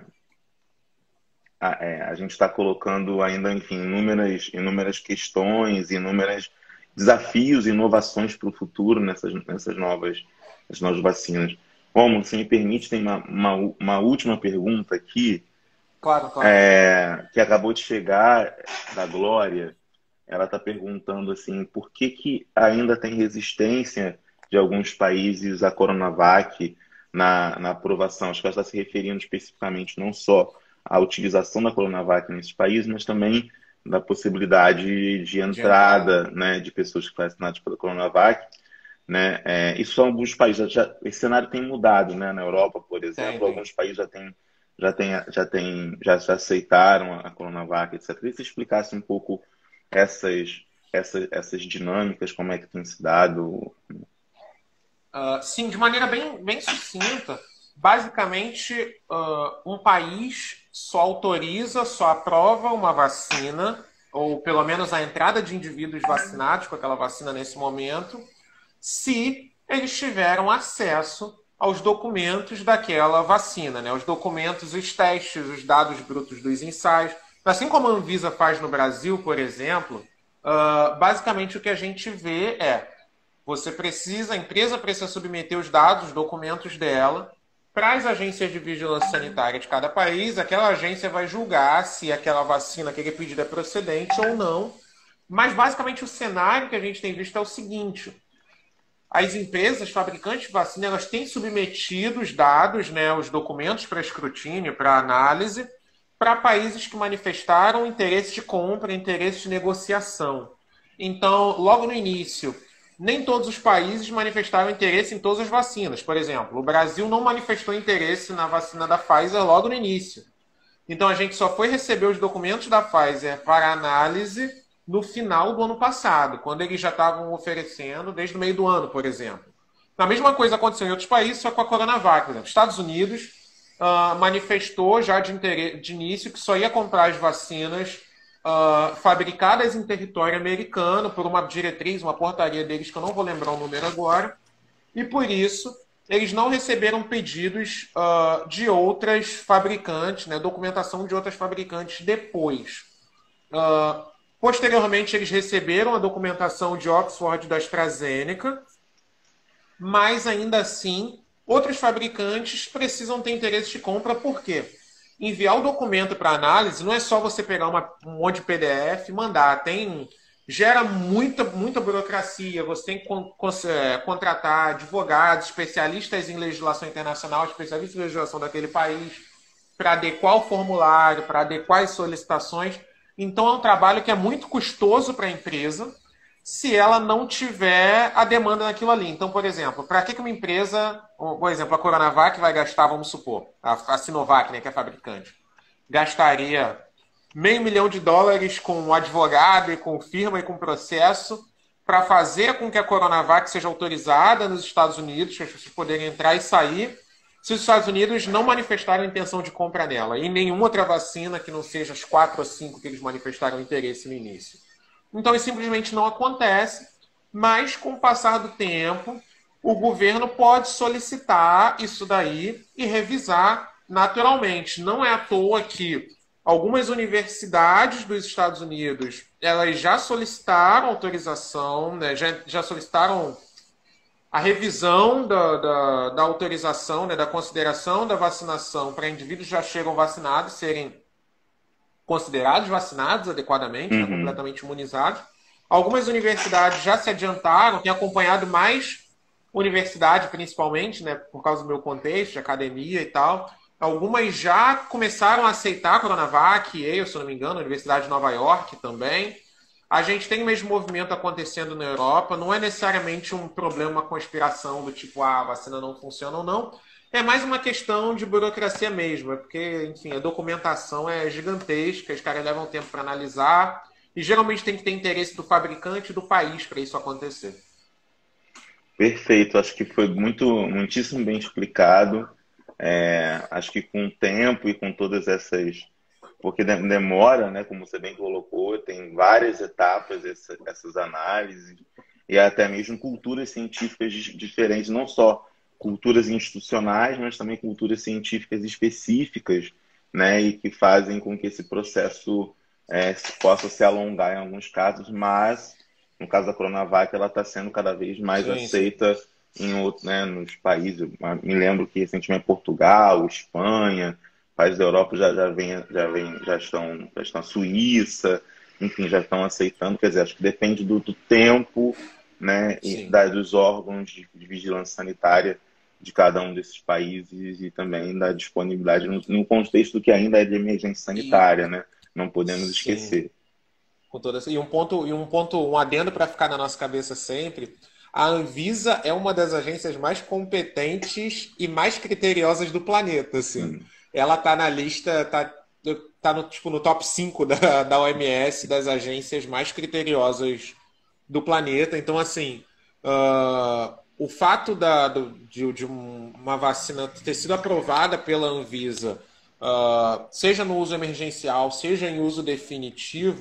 a, é, a gente está colocando ainda, enfim, inúmeras, inúmeras questões, inúmeros desafios, inovações para o futuro nessas, nessas novas, nessas novas vacinas. Romulo, se me permite, tem uma, uma, uma última pergunta aqui. Claro, claro. É, que acabou de chegar, da Glória. Ela está perguntando assim, por que, que ainda tem resistência de alguns países a Coronavac na, na aprovação? Acho que ela está se referindo especificamente não só à utilização da Coronavac nesses países, mas também da possibilidade de entrada, né, de pessoas que foram vacinadas pela Coronavac. Né? É, isso são alguns países, já, esse cenário tem mudado, né? Na Europa, por exemplo, tem, tem. alguns países já tem, já tem, já tem, já, já aceitaram a Coronavac, etcétera. Queria que você explicasse um pouco essas, essas, essas dinâmicas, como é que tem se dado. Uh, sim, de maneira bem, bem sucinta. Basicamente, uh, um país só autoriza, só aprova uma vacina ou pelo menos a entrada de indivíduos vacinados com aquela vacina nesse momento, se eles tiveram acesso aos documentos daquela vacina, né? Os documentos, os testes, os dados brutos dos ensaios. Assim como a Anvisa faz no Brasil, por exemplo, uh, basicamente o que a gente vê é você precisa, a empresa precisa submeter os dados, os documentos dela para as agências de vigilância sanitária de cada país. Aquela agência vai julgar se aquela vacina, aquele pedido é procedente ou não. Mas basicamente o cenário que a gente tem visto é o seguinte: as empresas, as fabricantes de vacina, elas têm submetido os dados, né, os documentos para escrutínio, para análise, para países que manifestaram interesse de compra, interesse de negociação. Então, logo no início, nem todos os países manifestaram interesse em todas as vacinas. Por exemplo, o Brasil não manifestou interesse na vacina da Pfizer logo no início. Então, a gente só foi receber os documentos da Pfizer para análise no final do ano passado, quando eles já estavam oferecendo desde o meio do ano, por exemplo. A mesma coisa aconteceu em outros países, só com a Coronavac. Por exemplo, Estados Unidos uh, manifestou já de, de início que só ia comprar as vacinas uh, fabricadas em território americano por uma diretriz, uma portaria deles, que eu não vou lembrar o número agora, e por isso eles não receberam pedidos uh, de outras fabricantes, né, documentação de outras fabricantes depois. Uh, Posteriormente, eles receberam a documentação de Oxford e da AstraZeneca, mas ainda assim, outros fabricantes precisam ter interesse de compra. Por quê? Enviar o documento para análise não é só você pegar uma, um monte de P D F e mandar. Tem, gera muita, muita burocracia. Você tem que con, con, é, contratar advogados, especialistas em legislação internacional, especialistas em legislação daquele país, para adequar o formulário, para adequar as solicitações. Então, é um trabalho que é muito custoso para a empresa se ela não tiver a demanda naquilo ali. Então, por exemplo, para que uma empresa, por exemplo, a Coronavac vai gastar, vamos supor, a Sinovac, né, que é fabricante, gastaria meio milhão de dólares com um advogado e com firma e com processo para fazer com que a Coronavac seja autorizada nos Estados Unidos, para as pessoas poderem entrar e sair, se os Estados Unidos não manifestaram intenção de compra nela, e nenhuma outra vacina que não seja as quatro ou cinco que eles manifestaram interesse no início. Então, isso simplesmente não acontece, mas com o passar do tempo, o governo pode solicitar isso daí e revisar naturalmente. Não é à toa que algumas universidades dos Estados Unidos, elas já solicitaram autorização, né, já, já solicitaram a revisão da, da, da autorização, né, da consideração da vacinação para indivíduos que já chegam vacinados serem considerados vacinados adequadamente, uhum. né, completamente imunizados. Algumas universidades já se adiantaram, têm acompanhado mais universidade, principalmente, né, por causa do meu contexto, de academia e tal. Algumas já começaram a aceitar a Coronavac, eu, se não me engano, a Universidade de Nova York também. A gente tem o mesmo movimento acontecendo na Europa. Não é necessariamente um problema, uma conspiração do tipo, ah, a vacina não funciona ou não. É mais uma questão de burocracia mesmo. É porque, enfim, a documentação é gigantesca, os caras levam tempo para analisar. E geralmente tem que ter interesse do fabricante e do país para isso acontecer. Perfeito. Acho que foi muito, muitíssimo bem explicado. É, acho que com o tempo e com todas essas... Porque demora, né, como você bem colocou, tem várias etapas essa, essas análises e até mesmo culturas científicas diferentes, não só culturas institucionais, mas também culturas científicas específicas, né, e que fazem com que esse processo é, possa se alongar em alguns casos, mas no caso da Coronavac ela está sendo cada vez mais sim, aceita sim. Em outros, né, nos países. Eu me lembro que recentemente Portugal, Espanha, países da Europa já, já, vem, já, vem, já, estão, já estão na Suíça, enfim, já estão aceitando. Quer dizer, acho que depende do, do tempo, né, e da, dos órgãos de, de vigilância sanitária de cada um desses países e também da disponibilidade no, no contexto que ainda é de emergência sanitária, e... né? Não podemos Sim. esquecer. Com toda... E um ponto, e um ponto, um adendo para ficar na nossa cabeça sempre: a Anvisa é uma das agências mais competentes e mais criteriosas do planeta, assim. Hum. Ela está na lista, está tá no, tipo, no top cinco da, da O M S, das agências mais criteriosas do planeta. Então, assim, uh, o fato da, do, de, de uma vacina ter sido aprovada pela Anvisa, uh, seja no uso emergencial, seja em uso definitivo,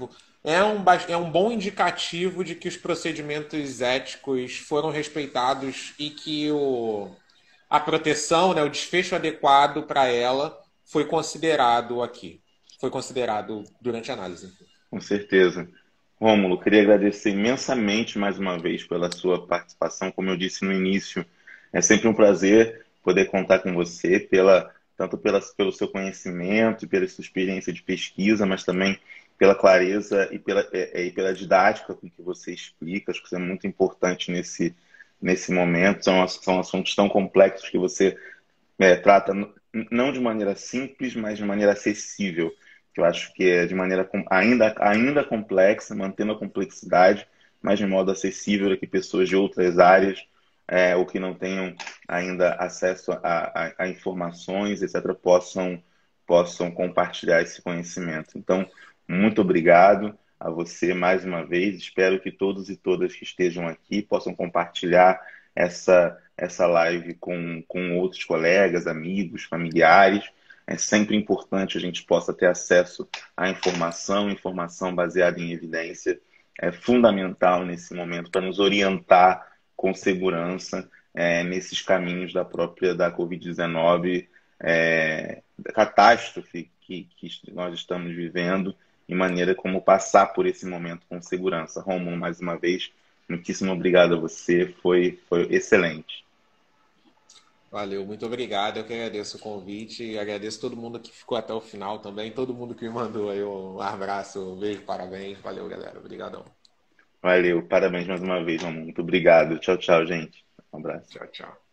é um, bas- é um bom indicativo de que os procedimentos éticos foram respeitados e que o, a proteção, né, o desfecho adequado para ela foi considerado aqui. Foi considerado durante a análise. Com certeza. Rômulo, queria agradecer imensamente mais uma vez pela sua participação. Como eu disse no início, é sempre um prazer poder contar com você, pela, tanto pela, pelo seu conhecimento e pela sua experiência de pesquisa, mas também pela clareza e pela, é, e pela didática com que você explica. Acho que isso é muito importante nesse, nesse momento. São, são assuntos tão complexos que você é, trata n- não de maneira simples, mas de maneira acessível, que eu acho que é de maneira com- ainda, ainda complexa, mantendo a complexidade, mas de modo acessível para que pessoas de outras áreas é, ou que não tenham ainda acesso a, a- a informações, etcétera, possam, possam compartilhar esse conhecimento. Então, muito obrigado a você mais uma vez. Espero que todos e todas que estejam aqui possam compartilhar essa, essa live com, com outros colegas, amigos, familiares. É sempre importante a gente possa ter acesso à informação, informação baseada em evidência. É fundamental nesse momento para nos orientar com segurança é, nesses caminhos da própria da covid dezenove, é, da catástrofe que, que nós estamos vivendo e maneira como passar por esse momento com segurança. Romulo, mais uma vez, muitíssimo obrigado a você, foi, foi excelente. Valeu, muito obrigado. Eu que agradeço o convite e agradeço todo mundo que ficou até o final também, todo mundo que me mandou aí um abraço, um beijo, parabéns. Valeu, galera. Obrigadão. Valeu, parabéns mais uma vez, Romulo. Muito obrigado. Tchau, tchau, gente. Um abraço. Tchau, tchau.